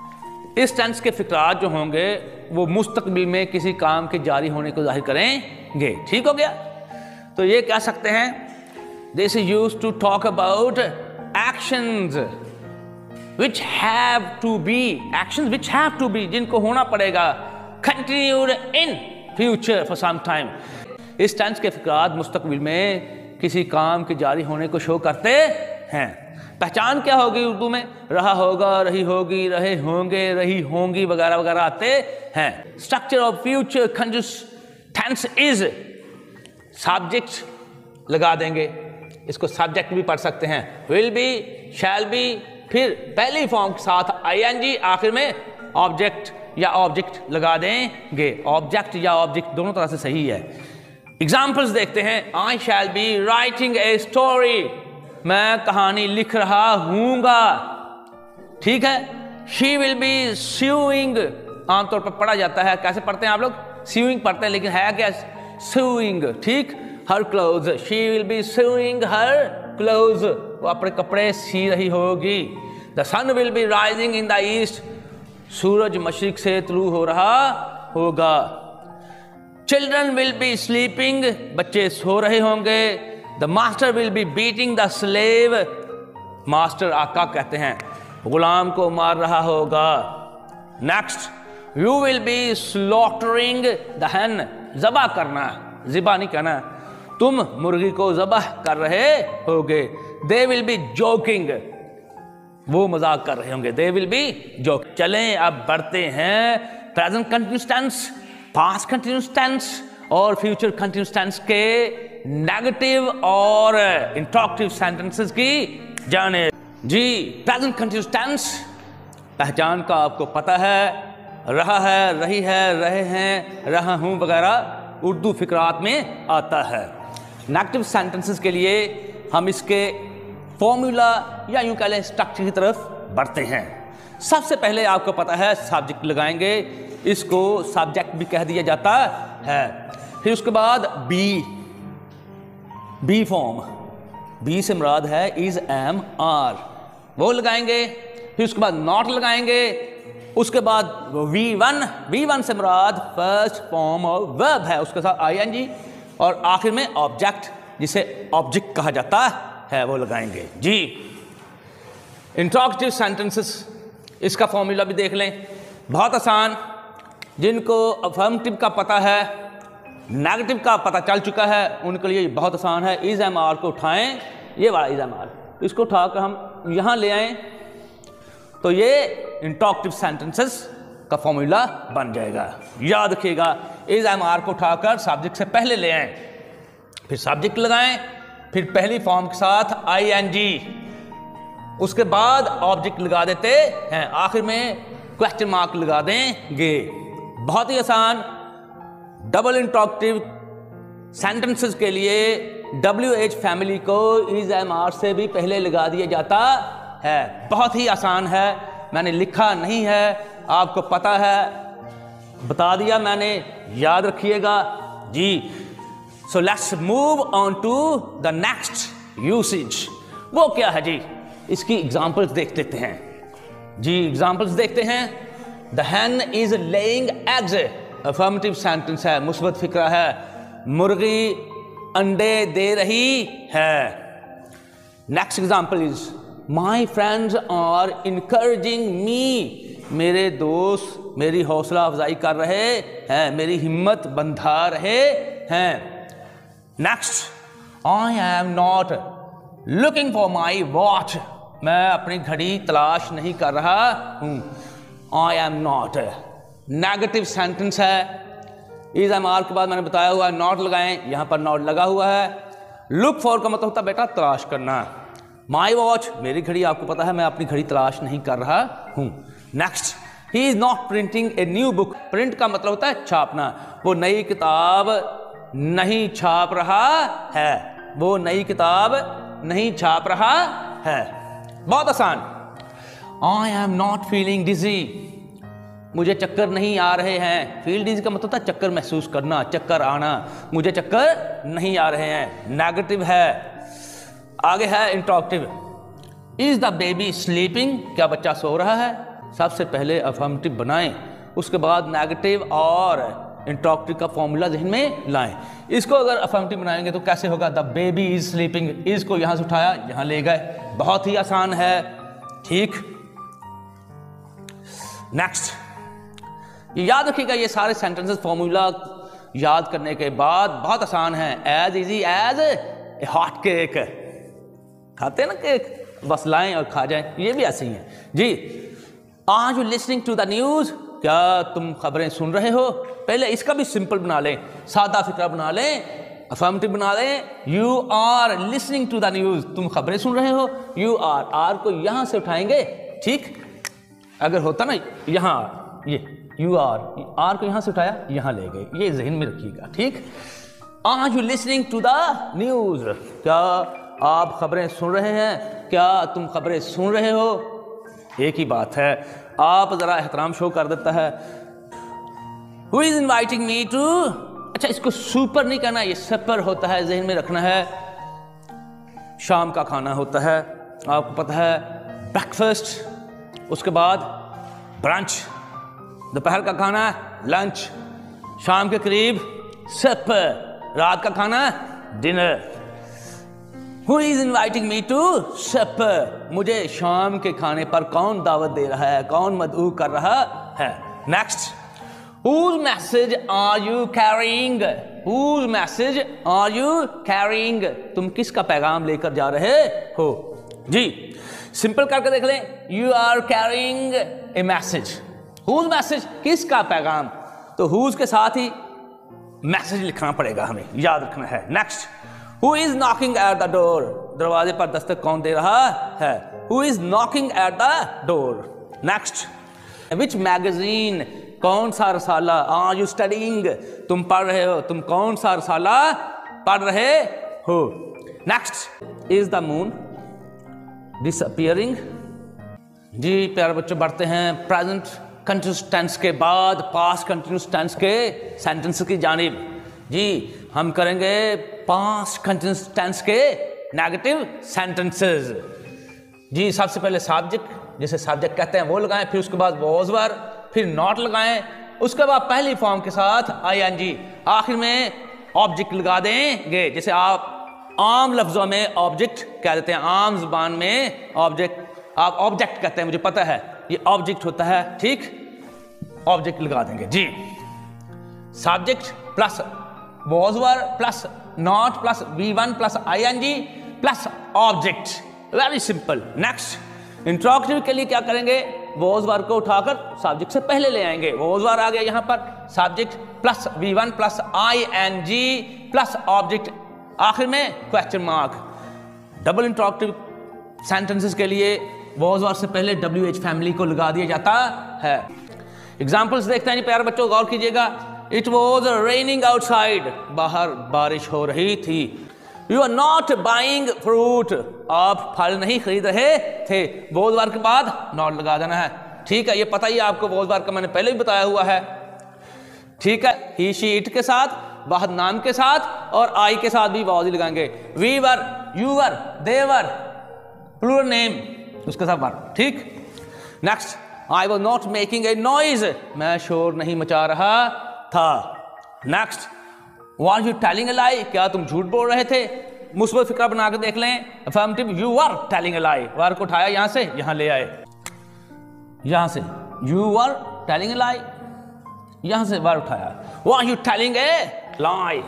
इस टेंस के फिक्रात जो होंगे वो मुस्तकबिल में किसी काम के जारी होने को जाहिर करेंगे। ठीक हो गया। तो ये कह सकते हैं this is used to talk about actions which have to be, actions which have to be, जिनको होना पड़ेगा, continued in future for some time। इस टेंस के फिक्रात मुस्तकबिल में किसी काम के जारी होने को शो करते हैं। पहचान क्या होगी उर्दू में? रहा होगा, रही होगी, रहे होंगे, रही होंगी वगैरह वगैरह आते हैं। Structure of future continuous tense is, subject लगा देंगे, इसको सब्जेक्ट भी पढ़ सकते हैं, विल बी, शैल बी, फिर पहली फॉर्म के साथ आईएनजी, आखिर में ऑब्जेक्ट या ऑब्जेक्ट लगा देंगे। ऑब्जेक्ट या ऑब्जेक्ट दोनों तरह से सही है। एग्जाम्पल्स देखते हैं। I shall be writing a story, मैं कहानी लिख रहा हूँगा। ठीक है। शी विल बी स्यूइंग, आमतौर पर पढ़ा जाता है, कैसे पढ़ते हैं आप लोग? स्यूइंग पढ़ते हैं, लेकिन है क्या? स्यूइंग। ठीक। Her clothes, she will be sewing her clothes, वो अपने कपड़े सी रही होगी। The sun will be rising in the east, सूरज मशरिक से तुलू हो रहा होगा। चिल्ड्रन विल बी स्लीपिंग, बच्चे सो रहे होंगे। The master will be beating the slave, master आका कहते हैं, गुलाम को मार रहा होगा। Next, you will be slaughtering the hen, ज़बह करना, ज़िबा नहीं कहना, तुम मुर्गी को ज़बह कर रहे होगे। दे विल बी जोकिंग, वो मजाक कर रहे होंगे। They will be joke. चलें अब बढ़ते हैं present continuous tense, past continuous tense और फ्यूचर कंटिन्यूअस टेंस के नेगेटिव और इंटरॉक्टिव सेंटेंसेस की जाने। जी, प्रेजेंट कंटिन्यूअस टेंस, पहचान का आपको पता है, रहा है, रही है, रहे हैं, रहा हूं वगैरह उर्दू फिक्रात में आता है। नेगेटिव सेंटेंसेस के लिए हम इसके फॉर्मूला या यूं कह लें स्ट्रक्चर की तरफ बढ़ते हैं। सबसे पहले आपको पता है सब्जेक्ट लगाएंगे, इसको सब्जेक्ट भी कह दिया जाता है। फिर उसके बाद बी फॉर्म, बी से मुराद है इज, एम, आर, वो लगाएंगे। फिर उसके बाद नॉट लगाएंगे। उसके बाद V1 से मुराद फर्स्ट फॉर्म और वर्ब है, उसके साथ आईएनजी, और आखिर में ऑब्जेक्ट जिसे ऑब्जेक्ट कहा जाता है वो लगाएंगे। जी, इंटरॉगेटिव सेंटेंसेस, इसका फॉर्मूला भी देख लें, बहुत आसान। जिनको अफर्मेटिव का पता है, नेगेटिव का पता चल चुका है, उनके लिए बहुत आसान है। इज एम आर को उठाएं, ये वाला इज एम आर, इसको उठाकर हम यहाँ ले आएं तो ये इंटरॉगेटिव सेंटेंसेस का फॉर्मूला बन जाएगा। याद रखिएगा, इज एम आर को उठाकर सब्जेक्ट से पहले ले आएं, फिर सब्जेक्ट लगाएं, फिर पहली फॉर्म के साथ आईएनजी, उसके बाद ऑब्जेक्ट लगा देते हैं, आखिर में क्वेश्चन मार्क लगा देंगे। बहुत ही आसान। डबल इंटरॉगेटिव सेंटेंसेस के लिए WH फैमिली को इज एम आर से भी पहले लगा दिया जाता है। बहुत ही आसान है, मैंने लिखा नहीं है, आपको पता है, बता दिया मैंने, याद रखिएगा जी। So let's move on to the next usage. वो क्या है जी? इसकी एग्जांपल्स देख लेते हैं जी। एग्जांपल्स देखते हैं। The hen is laying eggs, affirmative sentence है, मुस्बत फिक्रा है, मुर्गी अंडे दे रही है। Next example is my friends are encouraging me, मेरे दोस्त मेरी हौसला अफजाई कर रहे हैं, मेरी हिम्मत बंधा रहे हैं। Next, I am not looking for my watch, मैं अपनी घड़ी तलाश नहीं कर रहा हूं। I am not negative sentence है। इज एम आर के बाद मैंने बताया हुआ है नॉट लगाएं, यहां पर नॉट लगा हुआ है। लुक फॉर का मतलब होता है बेटा तलाश करना। माई वॉच, मेरी घड़ी, आपको पता है मैं अपनी घड़ी तलाश नहीं कर रहा हूं। Next, he is not printing a new book, print का मतलब होता है छापना, वो नई किताब नहीं छाप रहा है, वो नई किताब नहीं छाप रहा है। बहुत आसान। I am not feeling dizzy, मुझे चक्कर नहीं आ रहे हैं। फील डिजी का मतलब होता है चक्कर महसूस करना, चक्कर आना, मुझे चक्कर नहीं आ रहे हैं, नेगेटिव है। आगे है interrogative. Is the baby sleeping, क्या बच्चा सो रहा है? सबसे पहले अफर्मेटिव बनाएं, उसके बाद नेगेटिव और इंट्रोगेटिव का फॉर्मूला जहन में लाएं। इसको अगर अफर्मेटिव बनाएंगे तो कैसे होगा? The baby is sleeping, is को यहां से उठाया यहां ले गए, बहुत ही आसान है। ठीक, नेक्स्ट याद रखिएगा, ये सारे सेंटेंसेस फॉर्मूला याद करने के बाद बहुत आसान है, as easy as a hot cake. खाते हैं ना केक, बस लाएं और खा जाएं, ये भी ऐसे ही है जी। Are you listening to the news, क्या तुम खबरें सुन रहे हो? पहले इसका भी सिंपल बना लें, सादा फिक्रा बना लें, अफर्मेटिव बना लें। You are listening to the news, तुम खबरें सुन रहे हो। यू आर को यहां से उठाएंगे, ठीक, अगर होता ना यहां ये यू आर को यहां से उठाया यहां ले गए, ये जहन में रखिएगा। ठीक, are you listening to the news, क्या आप खबरें सुन रहे हैं? क्या तुम खबरें सुन रहे हो? एक ही बात है, आप जरा एहतराम शो कर देता है। Who is inviting me to? अच्छा, इसको सुपर नहीं कहना, ये सपर होता है, जहन में रखना है। शाम का खाना होता है, आपको पता है, ब्रेकफास्ट, उसके बाद ब्रंच, दोपहर का खाना लंच, शाम के करीब सपर, रात का खाना dinner. Who is inviting me to supper? मुझे शाम के खाने पर कौन दावत दे रहा है, कौन मदऊ कर रहा है? Next, whose message are you carrying? Whose message are you carrying? तुम किसका पैगाम लेकर जा रहे हो? जी, सिंपल करके देख लें, you are carrying a message. Whose message? किसका पैगाम? तो whose के साथ ही मैसेज लिखना पड़ेगा, हमें याद रखना है। Next, Who is knocking at the door? दरवाजे पर दस्तक कौन दे रहा है? Who is knocking at the door? Next, which magazine? कौन सा रसाला? Are you studying? तुम पढ़ रहे हो, तुम कौन सा रसाला पढ़ रहे हो? Next, is the moon disappearing? जी प्यारे बच्चों, बढ़ते हैं प्रेजेंट कंटिन्यूअस टेंस के बाद पास्ट कंटिन्यूअस टेंस के सेंटेंस की जानिब। जी, हम करेंगे पास्ट कंटिन्यूअस टेंस के नेगेटिव सेंटेंसेस। जी, सबसे पहले सब्जेक्ट, जिसे सब्जेक्ट कहते हैं, वो लगाएं, फिर उसके बाद वॉज वर, फिर नॉट लगाएं, उसके बाद पहली फॉर्म के साथ आईएनजी, आखिर में ऑब्जेक्ट लगा देंगे। जैसे आप आम लफ्जों में ऑब्जेक्ट कह देते हैं, आम जुबान में ऑब्जेक्ट आप ऑब्जेक्ट कहते हैं, मुझे पता है ये ऑब्जेक्ट होता है। ठीक, ऑब्जेक्ट लगा देंगे। जी, subject plus was were plus not plus V1 plus ING plus object, very simple. Next, interrogative के लिए क्या करेंगे? वॉज वर को उठाकर सब्जेक्ट से पहले ले आएंगे, वॉज वर आ गया यहां पर, subject plus V1 plus ING plus object, आखिर में question mark. Double interrogative sentences के लिए वॉज वर से पहले WH फैमिली को लगा दिया जाता है। एग्जाम्पल्स देखते हैं जी प्यारे बच्चों, गौर कीजिएगा। It was raining outside, बाहर बारिश हो रही थी। You are not buying fruit, आप फल नहीं खरीद रहे थे। वॉज वर के बाद नॉट लगा देना है। ठीक है, ये पता ही आपको, वॉज वर का मैंने पहले भी बताया हुआ है। ठीक है, ही शी इट के साथ, बाहर नाम के साथ और आई के साथ भी वॉज ही लगाएंगे। We were, you were, they were, plural name, उसके साथ वर। ठीक, next, I was not making a noise, मैं शोर नहीं मचा रहा था। Next, were you telling a lie, क्या तुम झूठ बोल रहे थे? मुस्बत फिक्रा बना के देख लें, affirmative, you were telling a lie, were को उठाया यहां से यहां ले आए, यहां से यू वर टेलिंग अ लाई, यहां से वर उठाया, were you telling a lie.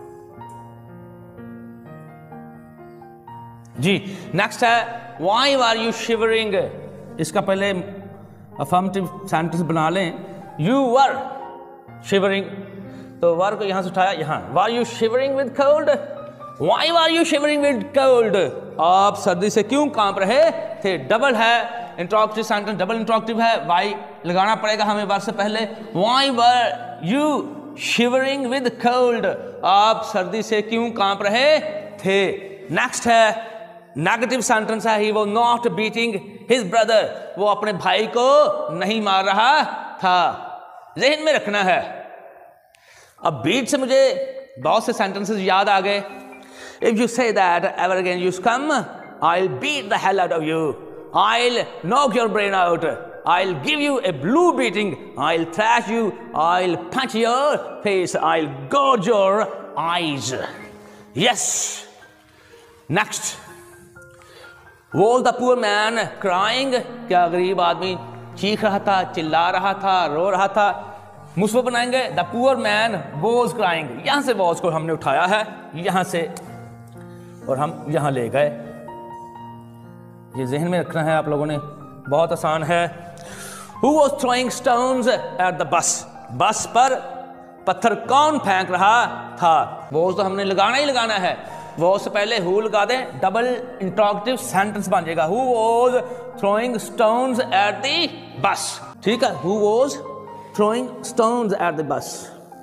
जी, नेक्स्ट है व्हाई वर यू शिवरिंग, इसका पहले अफर्मेटिव सेंटेंस बना लें, यू वर शिवरिंग, तो वर को यहां से उठाया यहां, were you shivering with cold, why were you shivering with cold, आप सर्दी से क्यों कांप रहे थे? डबल है इंट्रोगेटिव सेंटेंस, डबल इंट्रोगेटिव है, वाई लगाना पड़ेगा हमें वर से पहले। Why were you shivering with cold, आप सर्दी से क्यों कांप रहे थे? नेक्स्ट है नेगेटिव सेंटेंस है, he was not beating his brother, वो अपने भाई को नहीं मार रहा था, ज़हन में रखना है। अब बीट से मुझे बहुत से सेंटेंसेस याद आ गए। If you say that ever again you come, I will beat the hell out of you, I will knock your brain out, I'll give you a blue beating, I'll thrash you, I'll punch your face, I'll gouge your eyes. Yes. Next. Was the poor man crying? क्या गरीब आदमी चीख रहा था, चिल्ला रहा था, रो रहा था? मुस्बत बनाएंगे, the poor man was crying. यहां से was को हमने उठाया है, यहां से और हम यहां ले गए। ये जहन में रखना है आप लोगों ने, बहुत आसान है। Who was throwing stones at the bus? बस पर पत्थर कौन फेंक रहा था? वो तो हमने लगाना ही लगाना है। वो से पहले who लगा दें, डबल इंट्रोगेटिव सेंटेंस बन जाएगा। Who was throwing stones at the bus? ठीक है, who was throwing stones at the bus?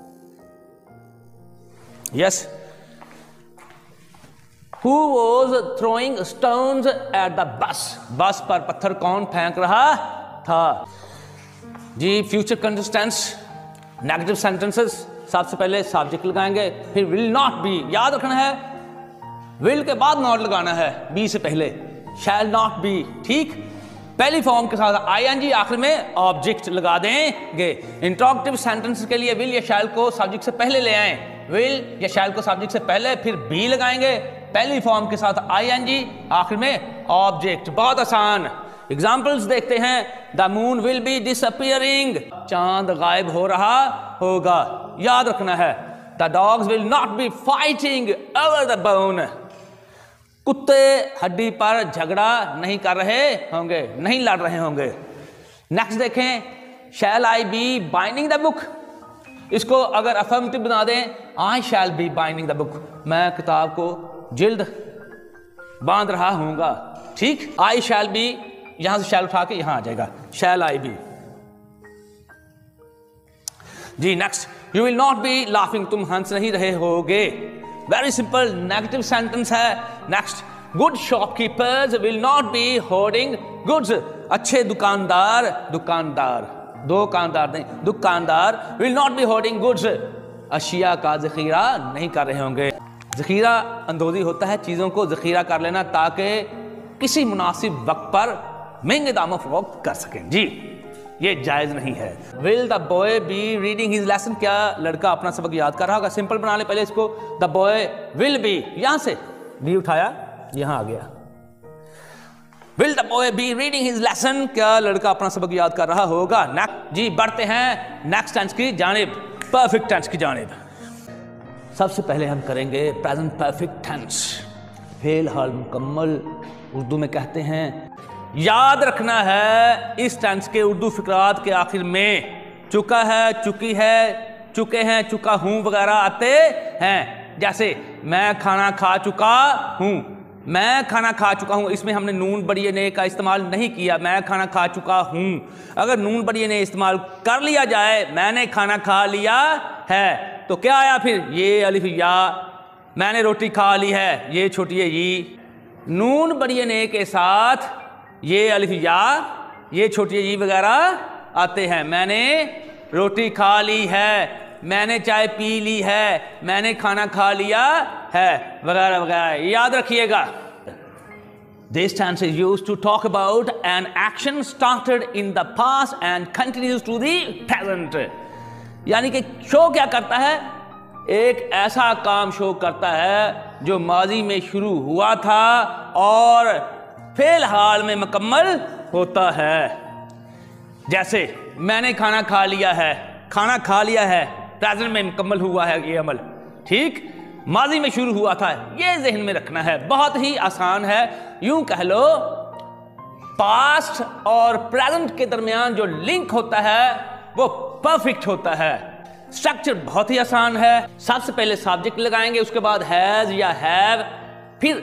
Yes. Who was throwing stones at the bus? बस पर पत्थर कौन फेंक रहा था? जी future continuous tense, negative sentences, सबसे पहले सब्जेक्ट लगाएंगे, फिर विल नॉट बी, याद रखना है विल के बाद नॉट लगाना है, बी से पहले, शैल नॉट बी, ठीक। पहली फॉर्म के साथ आईएनजी, आखिर में ऑब्जेक्ट लगा देंगे। इंट्रोगेटिव सेंटेंस के लिए विल या शैल को सब्जेक्ट से पहले ले आए, विल या शैल को सब्जेक्ट से पहले, फिर बी लगाएंगे, पहली फॉर्म के साथ आईएनजी, आखिर में ऑब्जेक्ट। बहुत आसान। एग्जाम्पल्स देखते हैं। The moon will be disappearing, चांद गायब हो रहा होगा, याद रखना है। The dogs will not be fighting over the bone, कुत्ते हड्डी पर झगड़ा नहीं कर रहे होंगे, नहीं लड़ रहे होंगे। नेक्स्ट देखें, shall I be binding the book, इसको अगर अफर्मेटिव बना दें, I shall be binding the book, मैं किताब को जिल्द बांध रहा हूंगा, ठीक। आई शैल बी, यहां से शैल उठा के यहां आ जाएगा, शैल आई बी। जी next, you will not be laughing, तुम हंस नहीं रहे होगे, वेरी सिंपल नेगेटिव सेंटेंस है। Next, good shopkeepers will not be hoarding goods, अच्छे दुकानदार, दुकानदार दुकानदार नहीं, दुकानदार will not be hoarding goods, अशिया का जखीरा नहीं कर रहे होंगे। जखीरा अंदोजी होता है चीज़ों को जखीरा कर लेना ताकि किसी मुनासिब वक्त पर महंगे दामों फरोख्त कर सकें। जी ये जायज़ नहीं है। Will the boy be reading his lesson, क्या लड़का अपना सबक याद कर रहा होगा? सिंपल बना ले पहले इसको, द बॉय विल बी, यहां से बी उठाया यहां आ गया। Will the boy be reading his lesson, क्या लड़का अपना सबक याद कर रहा होगा? जी बढ़ते हैं नेक्स्ट टेंस की जानिब, परफेक्ट टेंस की जानिब। सबसे पहले हम करेंगे प्रेजेंट परफेक्ट टेंस, फेल हाल मुकम्मल उर्दू में कहते हैं। याद रखना है इस टेंस के उर्दू फिकरात के आखिर में चुका है, चुकी है, चुके हैं, चुका हूं वगैरह आते हैं। जैसे मैं खाना खा चुका हूं, मैं खाना खा चुका हूं, इसमें हमने नून बड़िए ने का इस्तेमाल नहीं किया, मैं खाना खा चुका हूं। अगर नून बड़िए ने इस्तेमाल कर लिया जाए, मैंने खाना खा लिया है, तो क्या आया फिर? ये अलिफ या, मैंने रोटी खा ली है, ये छोटी है ये। नून बड़िए ने के साथ ये अलिफ या, ये छोटी ये वगैरह आते हैं। मैंने रोटी खा ली है, मैंने चाय पी ली है, मैंने खाना खा लिया है, वगैरह वगैरह, याद रखिएगा। This tense is used to talk about an action started in the past and continues to the present. यानी कि शो क्या करता है? एक ऐसा काम शो करता है जो माजी में शुरू हुआ था और फेल हाल में मुकम्मल होता है। जैसे मैंने खाना खा लिया है, खाना खा लिया है, प्रेजेंट में मुकम्मल हुआ है ये अमल, ठीक। माजी में शुरू हुआ था, ये जहन में रखना है, बहुत ही आसान है। यूं कह लो पास्ट और प्रेजेंट के दरमियान जो लिंक होता है वो परफेक्ट होता है। स्ट्रक्चर बहुत ही आसान है। सबसे पहले सब्जेक्ट लगाएंगे, उसके बाद हैज या हैव, फिर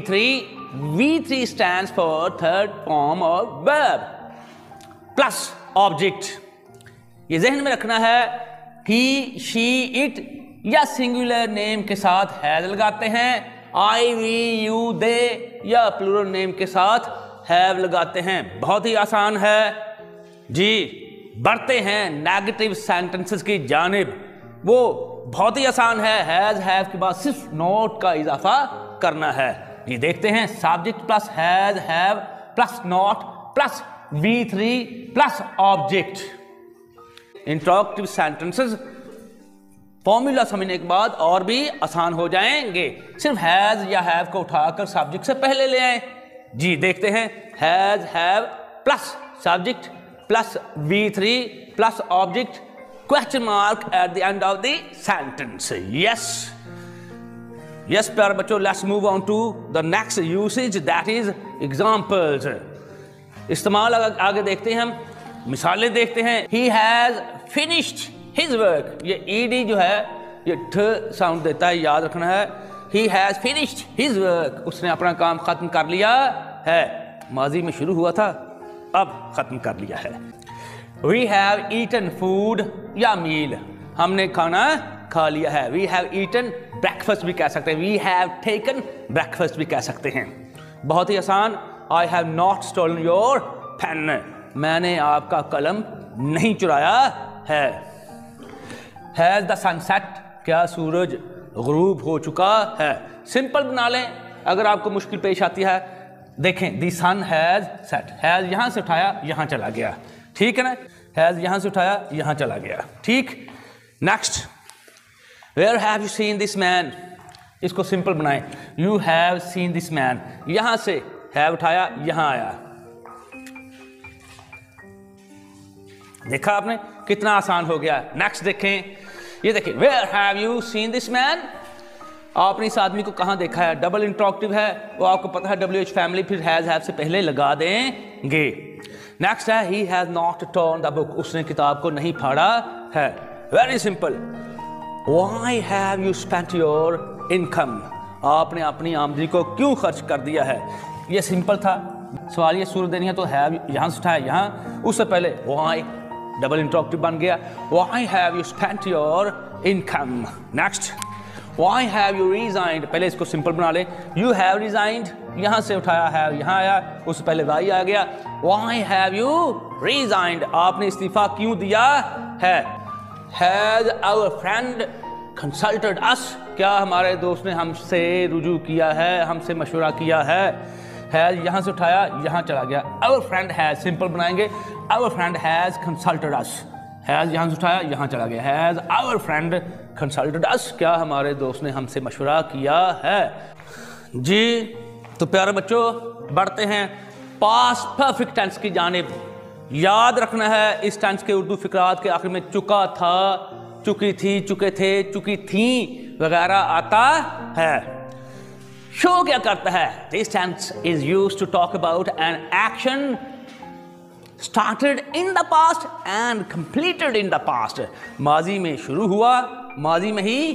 V3 stands for third form of verb plus object. ये जहन में रखना है। ही, शी, इट या सिंगुलर नेम के साथ हैज लगाते हैं, आई, वी, यू, दे या प्लूरल नेम के साथ हैव लगाते हैं। बहुत ही आसान है जी। बढ़ते हैं नेगेटिव सेंटेंसेस की जानिब, वो बहुत ही आसान है। हैज, हैव के बाद सिर्फ नॉट का इजाफा करना है। ये देखते हैं, subject plus has, have plus not plus V3 plus object. Interrogative sentences formula समझने के बाद और भी आसान हो जाएंगे। सिर्फ हैज या हैव को उठाकर सब्जेक्ट से पहले ले आए। जी देखते हैं, has have plus subject plus V3 plus object, question mark at the end of the sentence. Yes प्यारे बच्चों, let's move on to the next usage, that is examples. इस्तेमाल आगे देखते हैं, हम मिसालें देखते हैं। He has finished his work, ये ed जो है ये ठ साउंड देता है, याद रखना है। He has finished his work, उसने अपना काम खत्म कर लिया है। माजी में शुरू हुआ था, अब खत्म कर लिया है। वी हैव ईटन फूड या मील, हमने खाना खा लिया है। वी हैव ईटन ब्रेकफास्ट भी कह सकते हैं, वी हैव टेकन ब्रेकफास्ट भी कह सकते हैं। बहुत ही आसान। I have not stolen your pen, मैंने आपका कलम नहीं चुराया है। हैज द सनसेट, क्या सूरज गुरूब हो चुका है। सिंपल बना लें अगर आपको मुश्किल पेश आती है। देखें, the sun has set, has यहां से उठाया यहां चला गया, ठीक है ना। हैज यहां से उठाया यहां चला गया, ठीक। Next, where have you seen this man, इसको सिंपल बनाएं। You have seen this man, यहां से हैव उठाया यहां आया। देखा आपने कितना आसान हो गया। नेक्स्ट देखें, ये देखें, where have you seen this man, आपने इस आदमी को कहां देखा है। डबल इंट्रोगेटिव है, वो आपको पता है WH फैमिली, फिर हैज हैव से पहले लगा देंगे। नेक्स्ट है, he has not turn the book, उसने किताब को नहीं फाड़ा है। Very simple. Why have you spent your income, आपने अपनी आमदनी को क्यों खर्च कर दिया है। ये सिंपल था। सवाल ये सूरत देनी है तो हैव यहां से उठाया यहां, उससे पहले व्हाई डबल इंट्रोगेटिव बन गया। Why have you spent your income. Next, why have you resigned, पहले इसको सिंपल बना ले। यू हैव रिजाइंड, यहां से उठाया है यहां आया, उससे पहले वाई आ गया। व्हाई हैव यू रिजाइंड, आपने इस्तीफा क्यों दिया है। Has our friend consulted us, क्या हमारे दोस्त ने हमसे रुजू किया है, हमसे मशवरा किया है। हैज यहां से उठाया यहां चला गया। आवर फ्रेंड हैज, सिंपल बनाएंगे। Our friend has consulted us, has यहां से उठाया यहां चला गया। Has our friend consulted us, क्या हमारे दोस्त ने हमसे मशवरा किया है। जी तो प्यारे बच्चों, बढ़ते हैं पास्ट परफेक्ट टेंस की जानिब। याद रखना है इस टेंस के उर्दू फिकरात के आखिर में चुका था, चुकी थी, चुके थे, चुकी थी वगैरह आता है। शो क्या करता है, this tense is used to talk about an action started in the past and completed in the past, माजी में शुरू हुआ, माजी में ही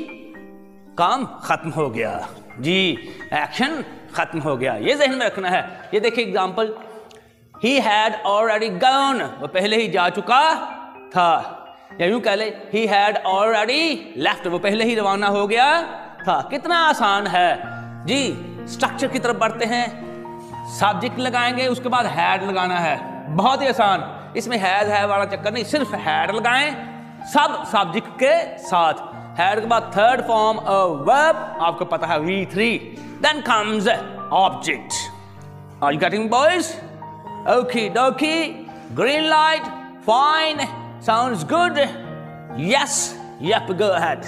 काम खत्म हो गया। जी, एक्शन खत्म हो गया, ये ज़हन में रखना है। ये देखिए example, he had already gone, वो पहले ही जा चुका था। या यूं कह ले, ही हैड ऑलरेडी लेफ्ट, वो पहले ही रवाना हो गया था। कितना आसान है जी। स्ट्रक्चर की तरफ बढ़ते हैं, सब्जेक्ट लगाएंगे, उसके बाद हैड लगाना है। बहुत ही आसान, इसमें हैज है वाला चक्कर नहीं, सिर्फ हैड लगाएं सब सब्जेक्ट के साथ। हैड के बाद थर्ड फॉर्म वर्ब, आपको पता है V3, then comes object. Are you getting boys? Okay dokey, green light, fine, sounds good, yes, yup, go ahead.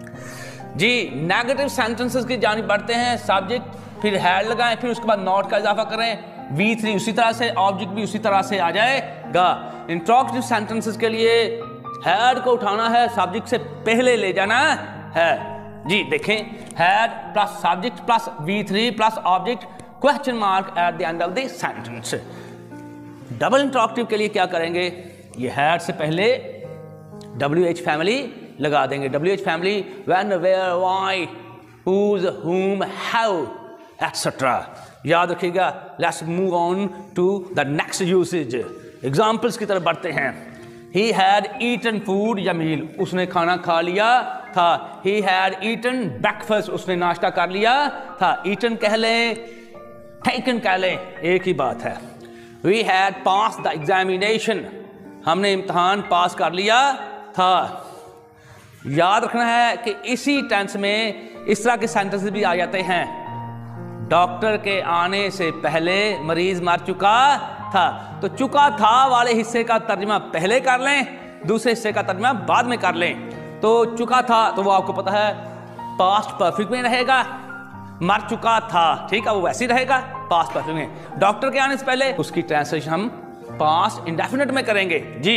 जी, नेगेटिव सेंटेंसेस की जानिब बढ़ते हैं। सब्जेक्ट, फिर हैड लगाएं, फिर उसके बाद नॉट का इजाफा करें। V3 उसी तरह से, ऑब्जेक्ट भी उसी तरह से आ जाएगा। इंट्रोगेटिव सेंटेंसेस के लिए हैड को उठाना है, सब्जेक्ट से पहले ले जाना है। जी देखें, had plus subject plus V3 plus object, question mark at the end of the sentence. Double interrogative के लिए क्या करेंगे, ये हैड से पहले WH फैमिली लगा देंगे। WH family, when, where, why, whose, whom, how, etcetera. याद रखिएगा। Let's move on to the next usage. Examples की तरफ बढ़ते हैं। ही हैड ईटन फूड या मील, उसने खाना खा लिया था। ही हैड ईटन ब्रेकफास्ट, उसने नाश्ता कर लिया था। ईटन कह लें, टेकन कह लें, एक ही बात है। We had pass the examination, हमने इम्तहान पास कर लिया था। याद रखना है कि इसी टेंस में इस तरह के सेंटेंसेस भी आ जाते हैं। डॉक्टर के आने से पहले मरीज मर चुका था। तो चुका था वाले हिस्से का तर्जुमा पहले कर लें, दूसरे हिस्से का तर्जुमा बाद में कर लें। तो चुका था तो वो आपको पता है पास्ट परफेक्ट में रहेगा, मर चुका था, ठीक है, वो वैसे ही रहेगा पास्ट परफेक्ट में। डॉक्टर के आने से पहले उसकी ट्रांसलेशन हम पास्ट इंडेफिनिट में करेंगे जी।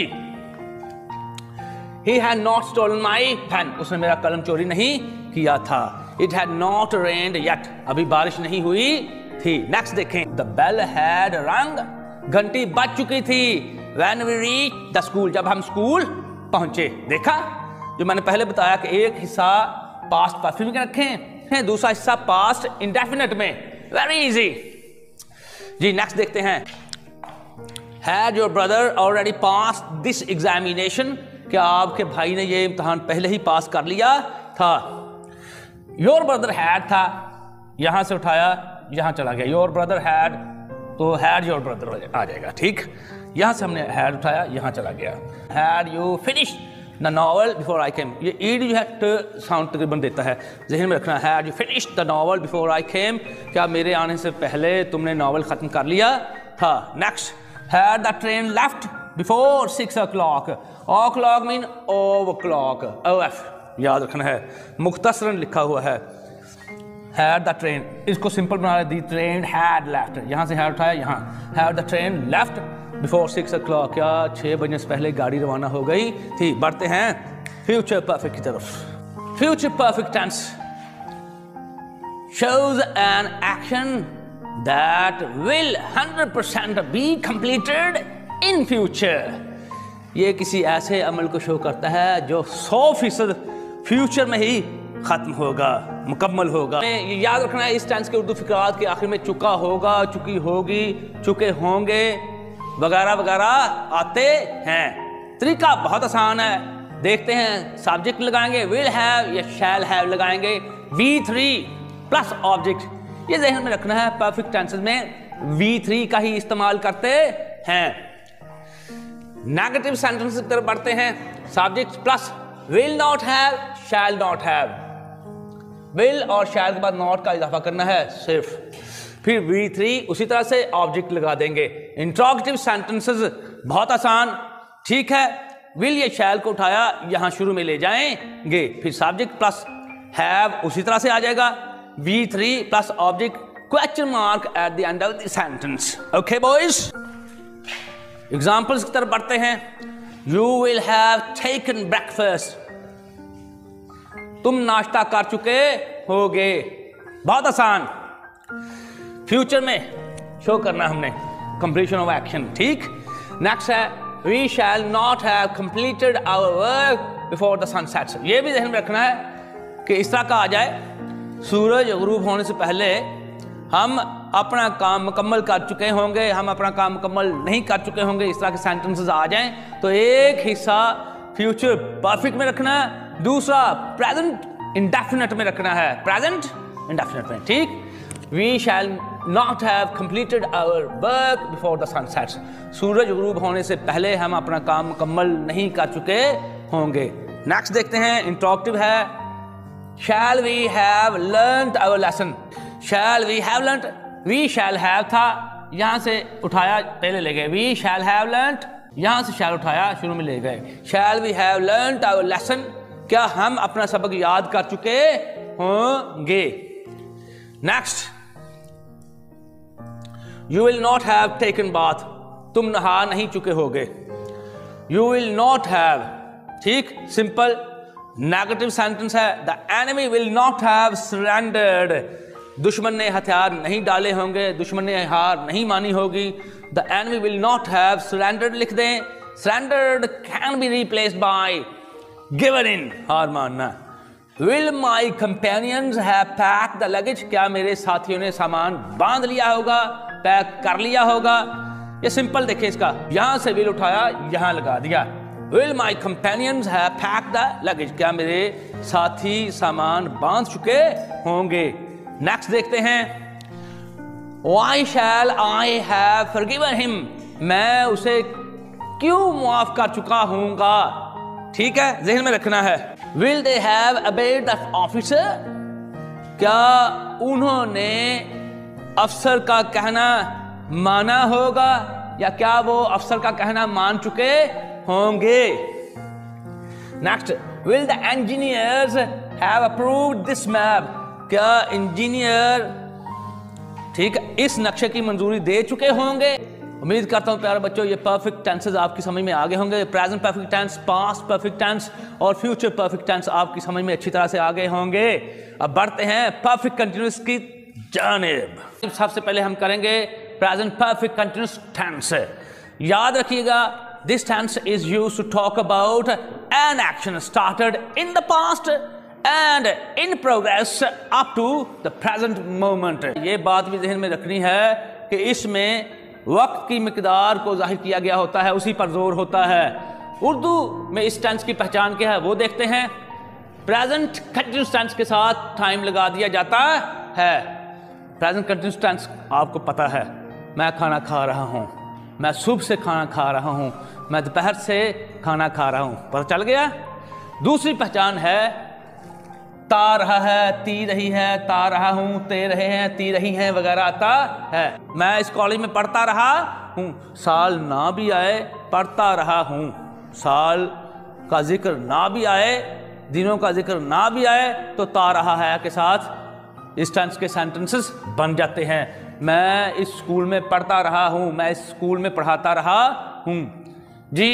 He had not stolen my pen, उसने मेरा कलम चोरी नहीं किया था। It had not rained yet, अभी बारिश नहीं हुई थी। नेक्स्ट देखें, The bell had rung, घंटी बज चुकी थी। When we reached the school, जब हम स्कूल पहुंचे। देखा जो मैंने पहले बताया कि एक हिस्सा पास्ट परफेक्ट में रखें, दूसरा हिस्सा पास्ट इंडेफिनिट में। वेरी इजी जी। नेक्स्ट देखते हैं, Had your brother already passed this examination, क्या आपके भाई ने ये इम्तहान पहले ही पास कर लिया था। Your brother had था, यहां से उठाया यहां चला गया। Your brother had, तो had your brother आ जाएगा, ठीक। यहां से हमने had उठाया यहां चला गया। Had you finished the novel before I came, ये ed जो है ट साउंड तकरीबन देता है, ज़हन में रखना। Had you finished the novel before I came, क्या मेरे आने से पहले तुमने नॉवल खत्म कर लिया था। Next, Had the train left before 6 o'clock, o'clock mean overclock, OF याद रखना है, मुख्तसरन लिखा हुआ है। Had the train, इसको सिंपल बना रहे, the train had left, यहाँ से had उठाया यहाँ। Had the train left before 6 o'clock, क्या 6 बजने से पहले गाड़ी रवाना हो गई थी। बढ़ते हैं फ्यूचर परफेक्ट की तरफ। Future perfect tense shows an action that will 100% be completed in future, ये किसी ऐसे अमल को शो करता है जो 100% फ्यूचर में ही खत्म होगा, मुकम्मल होगा। ये याद रखना है, इस टेंस के उर्दू फिक्रात के आखिर में चुका होगा, चुकी होगी, चुके होंगे वगैरह वगैरह आते हैं। तरीका बहुत आसान है, देखते हैं। सब्जेक्ट लगाएंगे विल हैव या शैल हैव लगाएंगे, V3 प्लस ऑब्जेक्ट। ये ज़हन में रखना है, परफेक्ट टेंसेस में V3 का ही इस्तेमाल करते हैं। नेगेटिव सेंटेंस की तरफ बढ़ते हैं। Subject plus will not have, shall not have. Will और शैल के बाद नॉट का इजाफा करना है सिर्फ। फिर V3 उसी तरह से ऑब्जेक्ट लगा देंगे। इंट्रोगेटिव सेंटेंसेस बहुत आसान, ठीक है। विल या शैल को उठाया यहां शुरू में ले जाएंगे, फिर सब्जेक्ट प्लस हैव उसी तरह से आ जाएगा। V3 plus object, question mark at the end of the sentence. Okay boys, examples की तरफ बढ़ते हैं। You will have taken breakfast, तुम नाश्ता कर चुके होगे। बहुत आसान, फ्यूचर में शो करना हमने, कंप्लीशन ऑफ एक्शन, ठीक। नेक्स्ट है we shall not have completed our work before the sun sets. ये भी ध्यान में रखना है कि इस तरह का आ जाए, सूरज गुरूब होने से पहले हम अपना काम मुकम्मल कर चुके होंगे, हम अपना काम मुकम्मल नहीं कर चुके होंगे, इस तरह के सेंटेंसेस आ जाएं तो एक हिस्सा फ्यूचर परफेक्ट में रखना है, दूसरा प्रेजेंट इंडेफिनिट में रखना है, प्रेजेंट इंडेफिनिट में, ठीक। We shall not have completed our work before the sun sets, सूरज गुरूब होने से पहले हम अपना काम मुकम्मल नहीं कर चुके होंगे। नेक्स्ट देखते हैं, इंट्रोगेटिव है। Shall we have learnt our lesson? Shall we have learnt? We shall have था, यहां से उठाया पहले ले गए। We shall have learnt, यहां से shall उठाया शुरू में ले गए। Shall we have learnt our lesson? क्या हम अपना सबक याद कर चुके होंगे। Next, you will not have taken bath, तुम नहा नहीं चुके होगे। You will not have, ठीक, सिंपल। नेगेटिव सेंटेंस है, the enemy will not have surrendered, दुश्मन ने हथियार नहीं डाले होंगे, दुश्मन ने हार नहीं मानी होगी। The enemy will not have surrendered लिख दें। Surrendered can be replaced by given in, हार मानना। Will my companions have packed the luggage, क्या मेरे साथियों ने सामान बांध लिया होगा, पैक कर लिया होगा। ये सिंपल देखिए, इसका यहां से विल उठाया यहां लगा दिया। Will my companions have packed the luggage, क्या मेरे साथी सामान बांध चुके होंगे। नेक्स्ट देखते हैं, Why shall I have forgiven him, मैं उसे क्यों माफ कर चुका हूंगा, ठीक है, ज़हन में रखना है। Will they have obeyed the officer, क्या उन्होंने अफसर का कहना माना होगा, या क्या वो अफसर का कहना मान चुके होंगे? Next, will the engineers have approved this map? क्या इंजीनियर, ठीक है, इस नक्शे की मंजूरी दे चुके होंगे? उम्मीद करता हूं प्यारे बच्चों ये परफेक्ट टेंसेस आपकी समझ में आ गए होंगे। Present perfect tense, past perfect tense और फ्यूचर परफेक्ट टेंस आपकी समझ में अच्छी तरह से आ गए होंगे। अब बढ़ते हैं परफेक्ट कंटिन्यूअस की जानिब। सबसे पहले हम करेंगे प्रेजेंट परफेक्ट कंटिन्यूअस टेंस। याद रखिएगा, this tense is used to talk about an action started in the past and in progress up to the present moment. ये बात भी ध्यान में रखनी है कि इसमें वक्त की मिकदार को जाहिर किया गया होता है, उसी पर जोर होता है। उर्दू में इस टेंस की पहचान क्या है वो देखते हैं। प्रेजेंट कंटिन्यूअस टेंस के साथ टाइम लगा दिया जाता है। प्रेजेंट कंटिन्यूअस टेंस आपको पता है, मैं खाना खा रहा हूँ, मैं सुबह से खाना खा रहा हूँ, मैं दोपहर से खाना खा रहा हूँ, पता चल गया। दूसरी पहचान है ता रहा है, ती रही है, ता रहा हूं, ते रहे हैं, ती रही हैं वगैरह आता है। मैं इस कॉलेज में पढ़ता रहा हूं, साल ना भी आए पढ़ता रहा हूं, साल का जिक्र ना भी आए, दिनों का जिक्र ना भी आए तो ता रहा है के साथ इस टेंस के सेंटेंसेस बन जाते हैं। मैं इस स्कूल में पढ़ता रहा हूं, मैं इस स्कूल में पढ़ाता रहा हूं। जी,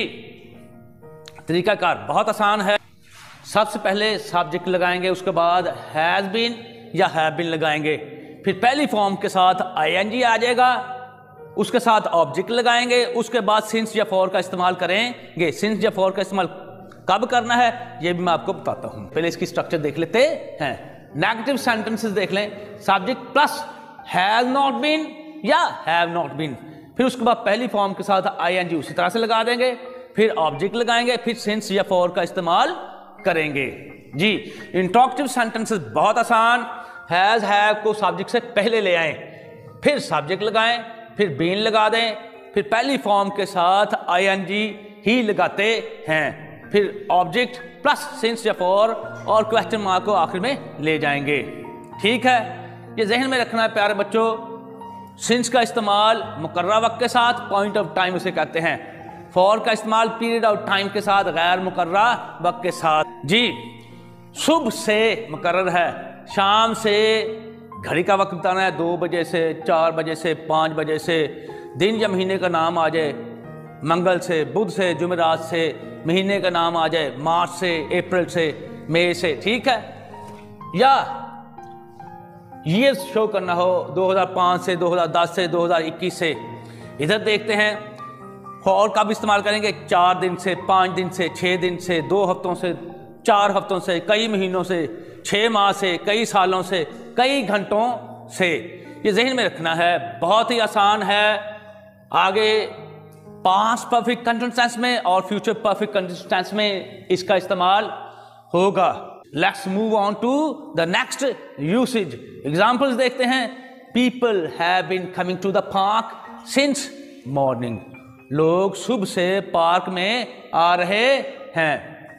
तरीकाकार बहुत आसान है। सबसे पहले सब्जेक्ट लगाएंगे, उसके बाद हैज बीन या हैव बीन लगाएंगे, फिर पहली फॉर्म के साथ आईएनजी आ जाएगा, उसके साथ ऑब्जेक्ट लगाएंगे, उसके बाद सिंस या फॉर का इस्तेमाल करेंगे। सिंस या फॉर का इस्तेमाल कब करना है ये भी मैं आपको बताता हूं। पहले इसकी स्ट्रक्चर देख लेते हैं। नेगेटिव सेंटेंसेस देख लें, subject plus has not been या हैव नॉट बीन, फिर उसके बाद पहली फॉर्म के साथ आईएनजी उसी तरह से लगा देंगे, फिर ऑब्जेक्ट लगाएंगे, फिर सिंस या फॉर का इस्तेमाल करेंगे। जी, इंट्रोगेटिव सेंटेंसेस बहुत आसान। हैज हैव को सब्जेक्ट से पहले ले आएं, फिर सब्जेक्ट लगाएं, फिर बीन लगा दें, फिर पहली फॉर्म के साथ आईएनजी ही लगाते हैं, फिर ऑब्जेक्ट प्लस सिंस या फॉर और क्वेश्चन मार्क को आखिर में ले जाएंगे। ठीक है, ये जहन में रखना है प्यारे बच्चों। सिंस का इस्तेमाल मुकर्रर वक्त के साथ, पॉइंट ऑफ टाइम उसे कहते हैं। फॉर का इस्तेमाल पीरियड ऑफ टाइम के साथ, गैर मुकर्रर वक्त के साथ। जी, सुबह से मुकर्रर है, शाम से घड़ी का वक्त बताना है, 2 बजे से, 4 बजे से, 5 बजे से। दिन या महीने का नाम आ जाए, मंगल से, बुध से, जुमेरात से। महीने का नाम आ जाए मार्च से, अप्रैल से, मई से। ठीक है, या ईयर्स शो करना हो 2005 से, 2010 से, 2021 से। इधर देखते हैं फॉर कब इस्तेमाल करेंगे, 4 दिन से, 5 दिन से, 6 दिन से, 2 हफ्तों से, 4 हफ्तों से, कई महीनों से, 6 माह से, कई सालों से, कई घंटों से। ये ज़हन में रखना है, बहुत ही आसान है। आगे पास्ट परफेक्ट कंटिन्यूअस टेंस में और फ्यूचर परफेक्ट कंटिन्यूअस टेंस में इसका इस्तेमाल होगा। Let's move on to the next usage. Examples देखते हैं। People have been coming to the park since morning. लोग सुबह से पार्क में आ रहे हैं।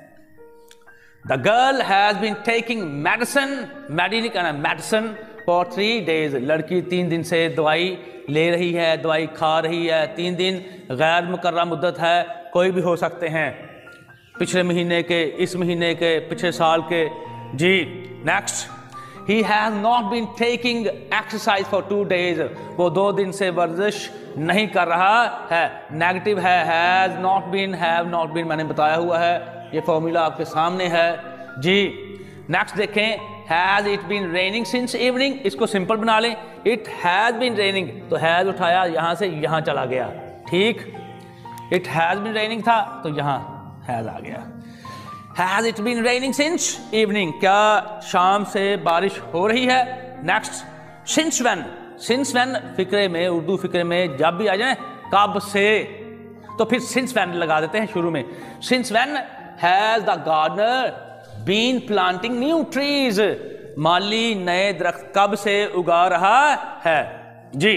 The girl has been taking medicine, medicine for 3 days। लड़की 3 दिन से दवाई ले रही है, दवाई खा रही है। 3 दिन गैर मुकर्रर मुद्दत है, कोई भी हो सकते हैं, पिछले महीने के, इस महीने के, पिछले साल के। जी, next, he has not been taking exercise for 2 days। वो 2 दिन से वर्जिश नहीं कर रहा है। नेगेटिव है, has not been, have not been मैंने बताया हुआ है, ये फॉर्मूला आपके सामने है। जी, नेक्स्ट देखें, has it been raining since evening. इसको सिंपल बना लें, इट हैज बीन रेनिंग, तो हैज उठाया, यहां से यहां चला गया। ठीक, इट हैज बीन रेनिंग था तो यहां हैज आ गया। Has it been raining since evening, क्या शाम से बारिश हो रही है। Next, since when. Since when फिक्रे में, उर्दू फिक्रे में जब भी आ जाए कब से, तो फिर सिंस व्हेन लगा देते हैं शुरू में। Since when has the gardener been planting new trees. माली नए दरख्त कब से उगा रहा है। जी,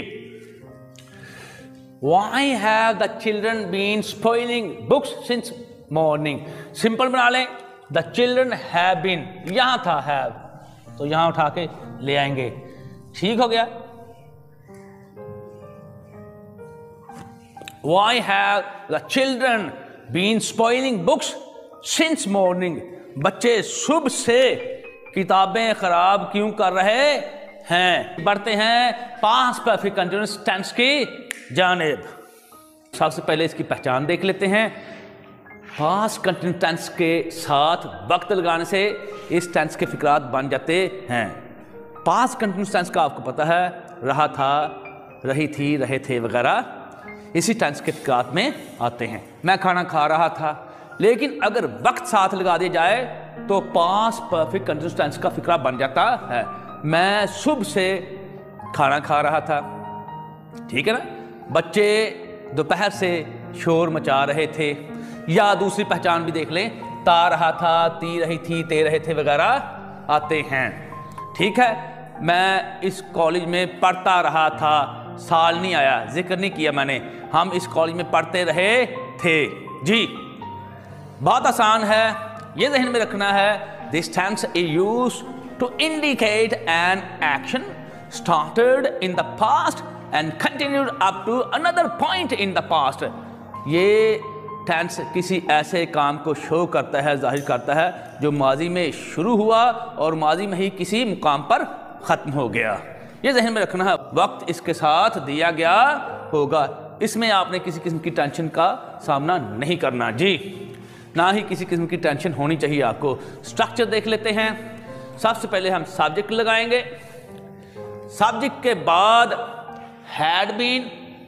Why have the children been spoiling books since morning? Simple बना लें, the children have been, यहां था have, तो यहां उठा के ले आएंगे। ठीक हो गया। Why have the children been spoiling books since morning? बच्चे सुबह से किताबें खराब क्यों कर रहे हैं? बढ़ते हैं पास्ट परफेक्ट कंटीन्यूअस टेंस की जानिब। सबसे पहले इसकी पहचान देख लेते हैं। पास्ट कंटीन्यूअस टेंस के साथ वक्त लगाने से इस टेंस के फिक्रात बन जाते हैं। पास्ट कंटीन्यूअस टेंस का आपको पता है, रहा था, रही थी, रहे थे वगैरह इसी टेंस के फिक्रात में आते हैं। मैं खाना खा रहा था, लेकिन अगर वक्त साथ लगा दिया जाए तो पास्ट परफेक्ट कंटीन्यूअस टेंस का फिक्रा बन जाता है। मैं सुबह से खाना खा रहा था, ठीक है ना। बच्चे दोपहर से शोर मचा रहे थे, या दूसरी पहचान भी देख लें, ता रहा था, ती रही थी, ते रहे थे वगैरह आते हैं, ठीक है। मैं इस कॉलेज में पढ़ता रहा था, साल नहीं आया, जिक्र नहीं किया मैंने, हम इस कॉलेज में पढ़ते रहे थे जी। बहुत आसान है, ये ध्यान में रखना है। This tense is used to indicate an action started in the past and continued up to another point in the past. ये टेंस किसी ऐसे काम को शो करता है, जाहिर करता है, जो माजी में शुरू हुआ और माजी में ही किसी मुकाम पर ख़त्म हो गया। ये ज़हन में रखना है। वक्त इसके साथ दिया गया होगा, इसमें आपने किसी किस्म की टेंशन का सामना नहीं करना जी, ना ही किसी किस्म की टेंशन होनी चाहिए आपको। स्ट्रक्चर देख लेते हैं। सबसे पहले हम सब्जेक्ट लगाएंगे। सब्जेक्ट के बाद हैड बीन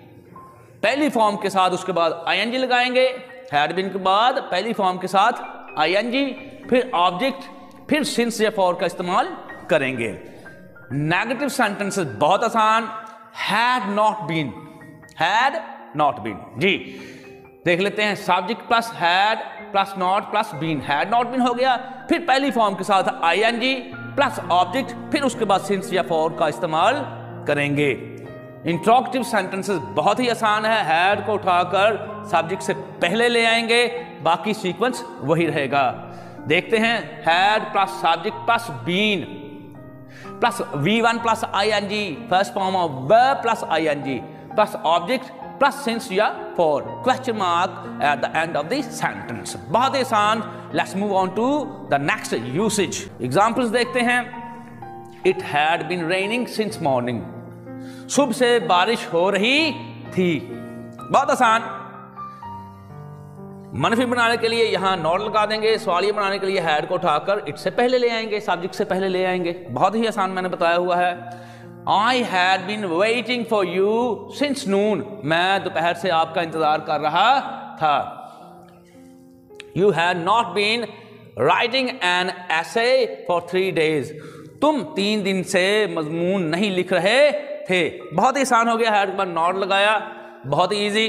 पहली फॉर्म के साथ, उसके बाद आईएनजी लगाएंगे। हैड बीन के बाद पहली फॉर्म के साथ आईएनजी, फिर ऑब्जेक्ट, फिर सिंस या फॉर का इस्तेमाल करेंगे। नेगेटिव सेंटेंसेस बहुत आसान। Had not been, had not been जी। देख लेते हैं। Subject plus had plus not plus been, had not been हो गया। फिर पहली फॉर्म के साथ आईएनजी प्लस ऑब्जेक्ट, फिर उसके बाद सिंस या फॉर का इस्तेमाल करेंगे। इंट्रोगेटिव सेंटेंसेस बहुत ही आसान है। हैड को उठाकर सब्जेक्ट से पहले ले आएंगे, बाकी सीक्वेंस वही रहेगा। देखते हैं। Had plus subject plus been plus V1 plus ING, first form of verb plus ING plus object plus since या for, question mark at the end of the sentence. बहुत आसान। Let's move on to the next usage. Examples देखते हैं। It had been raining since morning, सुबह से बारिश हो रही थी। बहुत आसान। मनफी बनाने के लिए यहां नॉट लगा देंगे, सवालिया बनाने के लिए हैड को उठाकर इट से पहले ले आएंगे, सब्जेक्ट से पहले ले आएंगे। बहुत ही आसान मैंने बताया हुआ है। I had been waiting for you since noon, मैं दोपहर से आपका इंतजार कर रहा था। You had not been writing an essay for 3 days, तुम 3 दिन से मजमून नहीं लिख रहे थे। बहुत ही आसान हो गया। हैड के बाद नॉट लगाया, बहुत ही ईजी।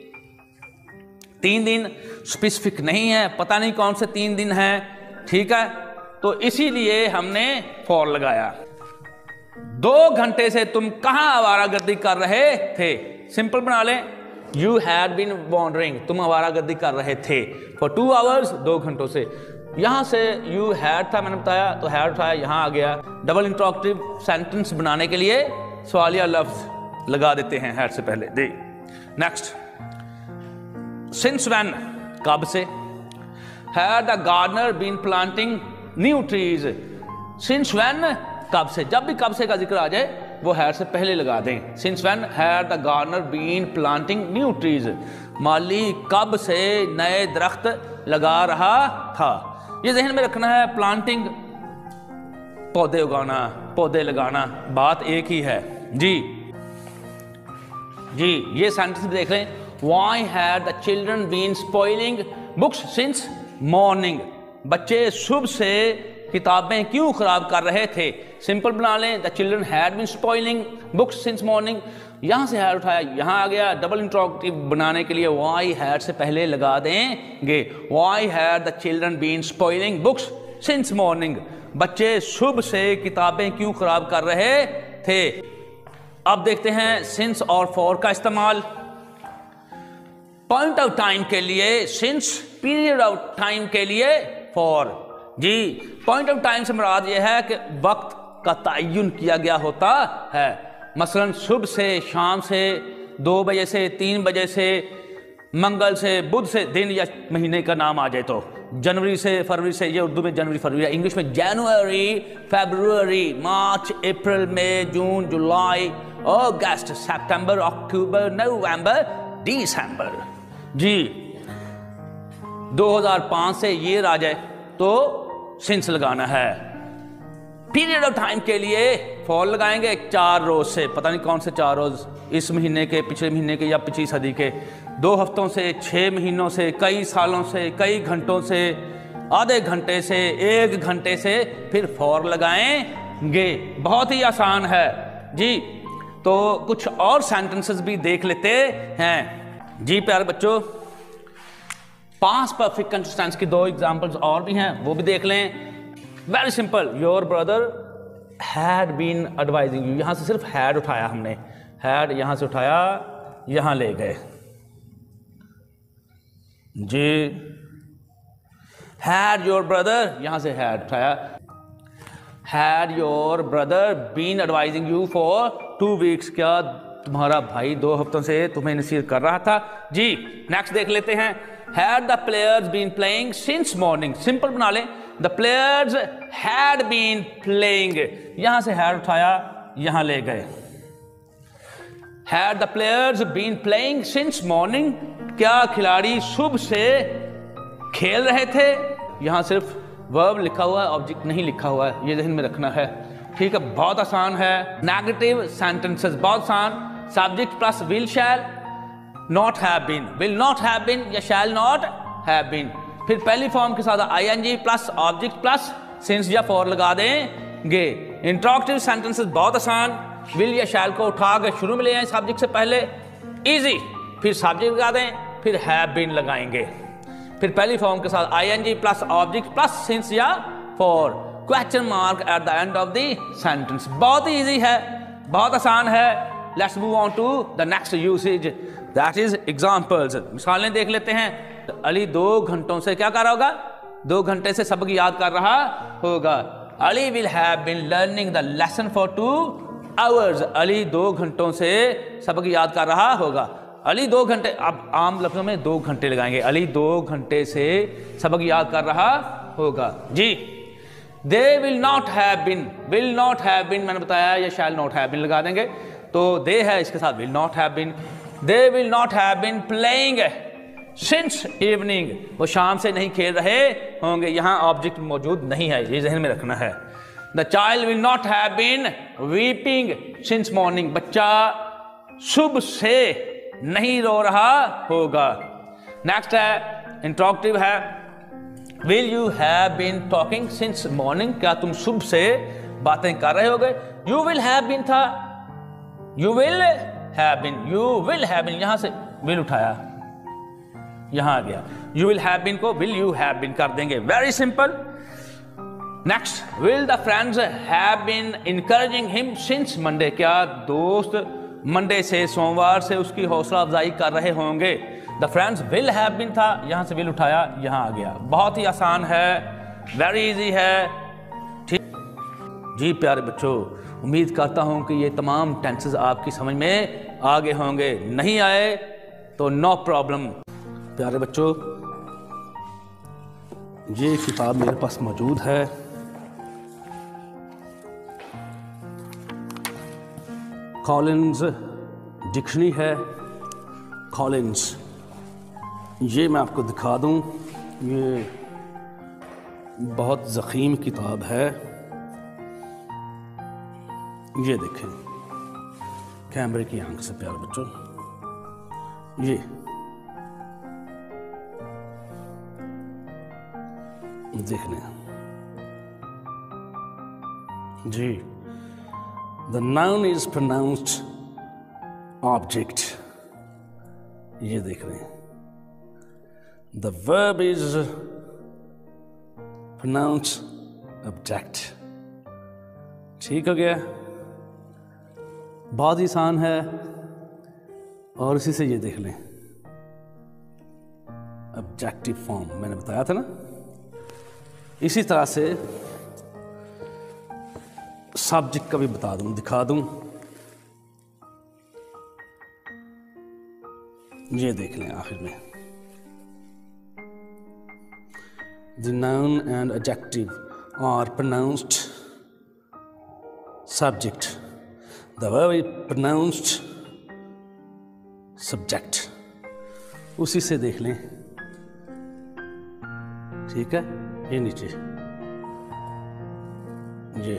3 दिन स्पेसिफिक नहीं है, पता नहीं कौन से 3 दिन है, ठीक है, तो इसीलिए हमने फॉर लगाया। 2 घंटे से तुम कहां आवारागर्दी कर रहे थे, सिंपल बना लें। यू हैड बीन वॉन्डरिंग, तुम आवारागर्दी कर रहे थे फॉर 2 hours, 2 घंटों से। यहां से यू हैड था, मैंने बताया, तो हैड उठाया, यहां आ गया। डबल इंट्रोगेटिव सेंटेंस बनाने के लिए सवालिया लफ्ज लगा देते हैं हैड से पहले। दे नेक्स्ट। सिंस व्हेन, कब से। Had the gardener been planting new trees, since when, कब से। जब भी कब से का जिक्र आ जाए वो हैड से पहले लगा दें। Since when had the gardener been planting new trees, माली कब से नए दरख्त लगा रहा था। ये ज़हन में रखना है। प्लांटिंग पौधे उगाना, पौधे लगाना, बात एक ही है जी। जी ये सेंटेंस देख लें। Why had the children been spoiling books since morning? बच्चे सुबह से किताबें क्यों खराब कर रहे थे। सिंपल बना लें। The children had been spoiling books since morning, यहां से had उठाया, यहां आ गया। डबल इंट्रोगेटिव बनाने के लिए why had से पहले लगा देंगे। Why had the children been spoiling books since morning? बच्चे सुबह से किताबें क्यों खराब कर रहे थे। अब देखते हैं सिंस और फॉर का इस्तेमाल। पॉइंट ऑफ टाइम के लिए सिंस, पीरियड ऑफ टाइम के लिए फॉर जी। पॉइंट ऑफ टाइम से मुराद यह है कि वक्त का तयन किया गया होता है। मसलन सुबह से शाम से 2 बजे से 3 बजे से, मंगल से, बुध से दिन या महीने का नाम आ जाए तो, जनवरी से, फरवरी से, ये उर्दू में जनवरी फरवरी, इंग्लिश में जनवरी, फरवरी, मार्च, अप्रैल, मई, जून, जुलाई, अगस्त, सितंबर, अक्टूबर, नवंबर, दिसंबर। जी 2005 से ईयर आ जाए तो सिंस लगाना है। पीरियड ऑफ टाइम के लिए फॉर लगाएंगे 4 रोज से, पता नहीं कौन से 4 रोज, इस महीने के, पिछले महीने के या पिछली सदी के, 2 हफ्तों से, 6 महीनों से, कई सालों से, कई घंटों से, आधे घंटे से, 1 घंटे से, फिर फॉर लगाएंगे। बहुत ही आसान है जी। तो कुछ और सेंटेंसेस भी देख लेते हैं जी प्यारे बच्चों। पास्ट परफेक्ट कंटीन्यूअस टेंस की 2 एग्जांपल्स और भी हैं, वो भी देख लें। Very simple, your brother had been advising you, यहां से सिर्फ हैड उठाया हमने, हैड यहां से उठाया, यहां ले गए जी। हैड योर ब्रदर, यहां से हैड उठाया, had your brother been advising you for 2 weeks, क्या तुम्हारा भाई 2 हफ्तों से तुम्हें नसीहत कर रहा था जी। नेक्स्ट देख लेते हैं। Had the players been playing since morning, simple बना लें, the players had been playing, यहां से हैड उठाया, यहां ले गए। Had the players been playing since morning, क्या खिलाड़ी सुबह से खेल रहे थे, यहां सिर्फ वर्ब लिखा हुआ है, ऑब्जेक्ट नहीं लिखा हुआ है, ये ध्यान में रखना है। ठीक है, बहुत आसान है। नेगेटिव सेंटेंसेस बहुत आसान, subject plus will shall, not have been, will not have been या शैल नॉट हैव बीन, फिर पहली फॉर्म के साथ ING plus object plus since या फॉर लगा देंगे। इंट्रोगेटिव सेंटेंसेस बहुत आसान, विल या शैल को उठा के शुरू में ले आए सब्जेक्ट से पहले, इजी, फिर सब्जेक्ट लगा दें, फिर हैव बीन लगाएंगे, फिर पहली फॉर्म के साथ ING plus object plus since या for, question mark at the end of the sentence. बहुत ही इजी है, बहुत आसान है। Let's move on to the next usage, that is examples. मिसालें देख लेते हैं। अली 2 घंटों से क्या कर रहा होगा, 2 घंटे से सबक याद कर रहा होगा। Ali will have been learning the lesson for 2 hours, Ali 2 घंटों से सबक याद कर रहा होगा। अली 2 घंटे, अब आम लफ्जों में 2 घंटे लगाएंगे, अली 2 घंटे से सबक याद कर रहा होगा जी। They will not have been, will not have been मैंने बताया, या शैल नॉट हैव बीन लगा देंगे, तो दे है इसके साथ will not have been. They will not have been playing since evening, वो शाम से नहीं खेल रहे होंगे, यहां ऑब्जेक्ट मौजूद नहीं है, ये ज़हन में रखना है। The child will not have been weeping since morning, बच्चा सुबह से नहीं रो रहा होगा। नेक्स्ट है इंट्रोगेटिव है, will you have been talking since morning, क्या तुम सुबह से बातें कर रहे होगे। यू विल हैव बीन था, you will have been, you will have been, यहां से विल उठाया, यहां आ गया, यू विल हैव बीन को विल यू हैव बीन कर देंगे, very simple. Next, will the friends have been encouraging him since Monday, क्या दोस्त मंडे से, सोमवार से उसकी हौसला अफजाई कर रहे होंगे। The friends will have been था, यहां से विल उठाया, यहां आ गया। बहुत ही आसान है, वेरी इजी है। ठीक जी प्यारे बच्चों, उम्मीद करता हूं कि ये तमाम टेंसेस आपकी समझ में आ गए होंगे, नहीं आए तो नो प्रॉब्लम। प्यारे बच्चों, ये किताब मेरे पास मौजूद है, कॉलिंस डिक्शनरी है, कॉलिंस, ये मैं आपको दिखा दूं, ये बहुत ज़ख़ीम किताब है, ये देखें कैमरे की आंख से प्यारे बच्चों, ये देख लें जी। The noun is pronounced object, ये देख रहे हैं। The verb is pronounced object. ठीक हो गया, बहुत ही आसान है। और इसी से ये देख लें, ऑब्जेक्टिव फॉर्म मैंने बताया था ना, इसी तरह से सब्जेक्ट का भी बता दूं, दिखा दूं। ये देख लें आखिर में, the noun and adjective are pronounced subject, the verb is pronounced subject. उसी से देख लें, ठीक है। ये नीचे ये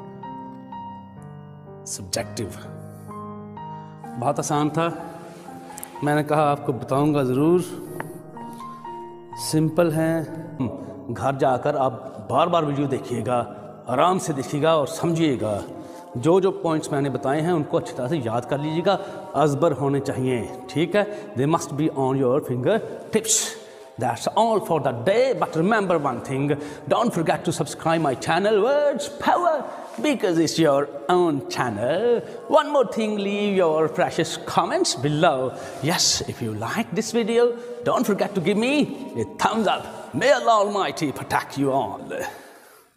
सब्जेक्टिव, बहुत आसान था, मैंने कहा आपको बताऊंगा ज़रूर। सिंपल है। घर जाकर आप बार बार वीडियो देखिएगा, आराम से देखिएगा और समझिएगा। जो जो पॉइंट्स मैंने बताए हैं उनको अच्छी तरह से याद कर लीजिएगा, अज़बर होने चाहिए, ठीक है। They must be on your finger tips. That's all for the day, but remember one thing, don't forget to subscribe my channel Words Power, because it's your own channel. One more thing, leave your precious comments below. Yes, if you like this video, don't forget to give me a thumbs up. May Allah Almighty protect you all.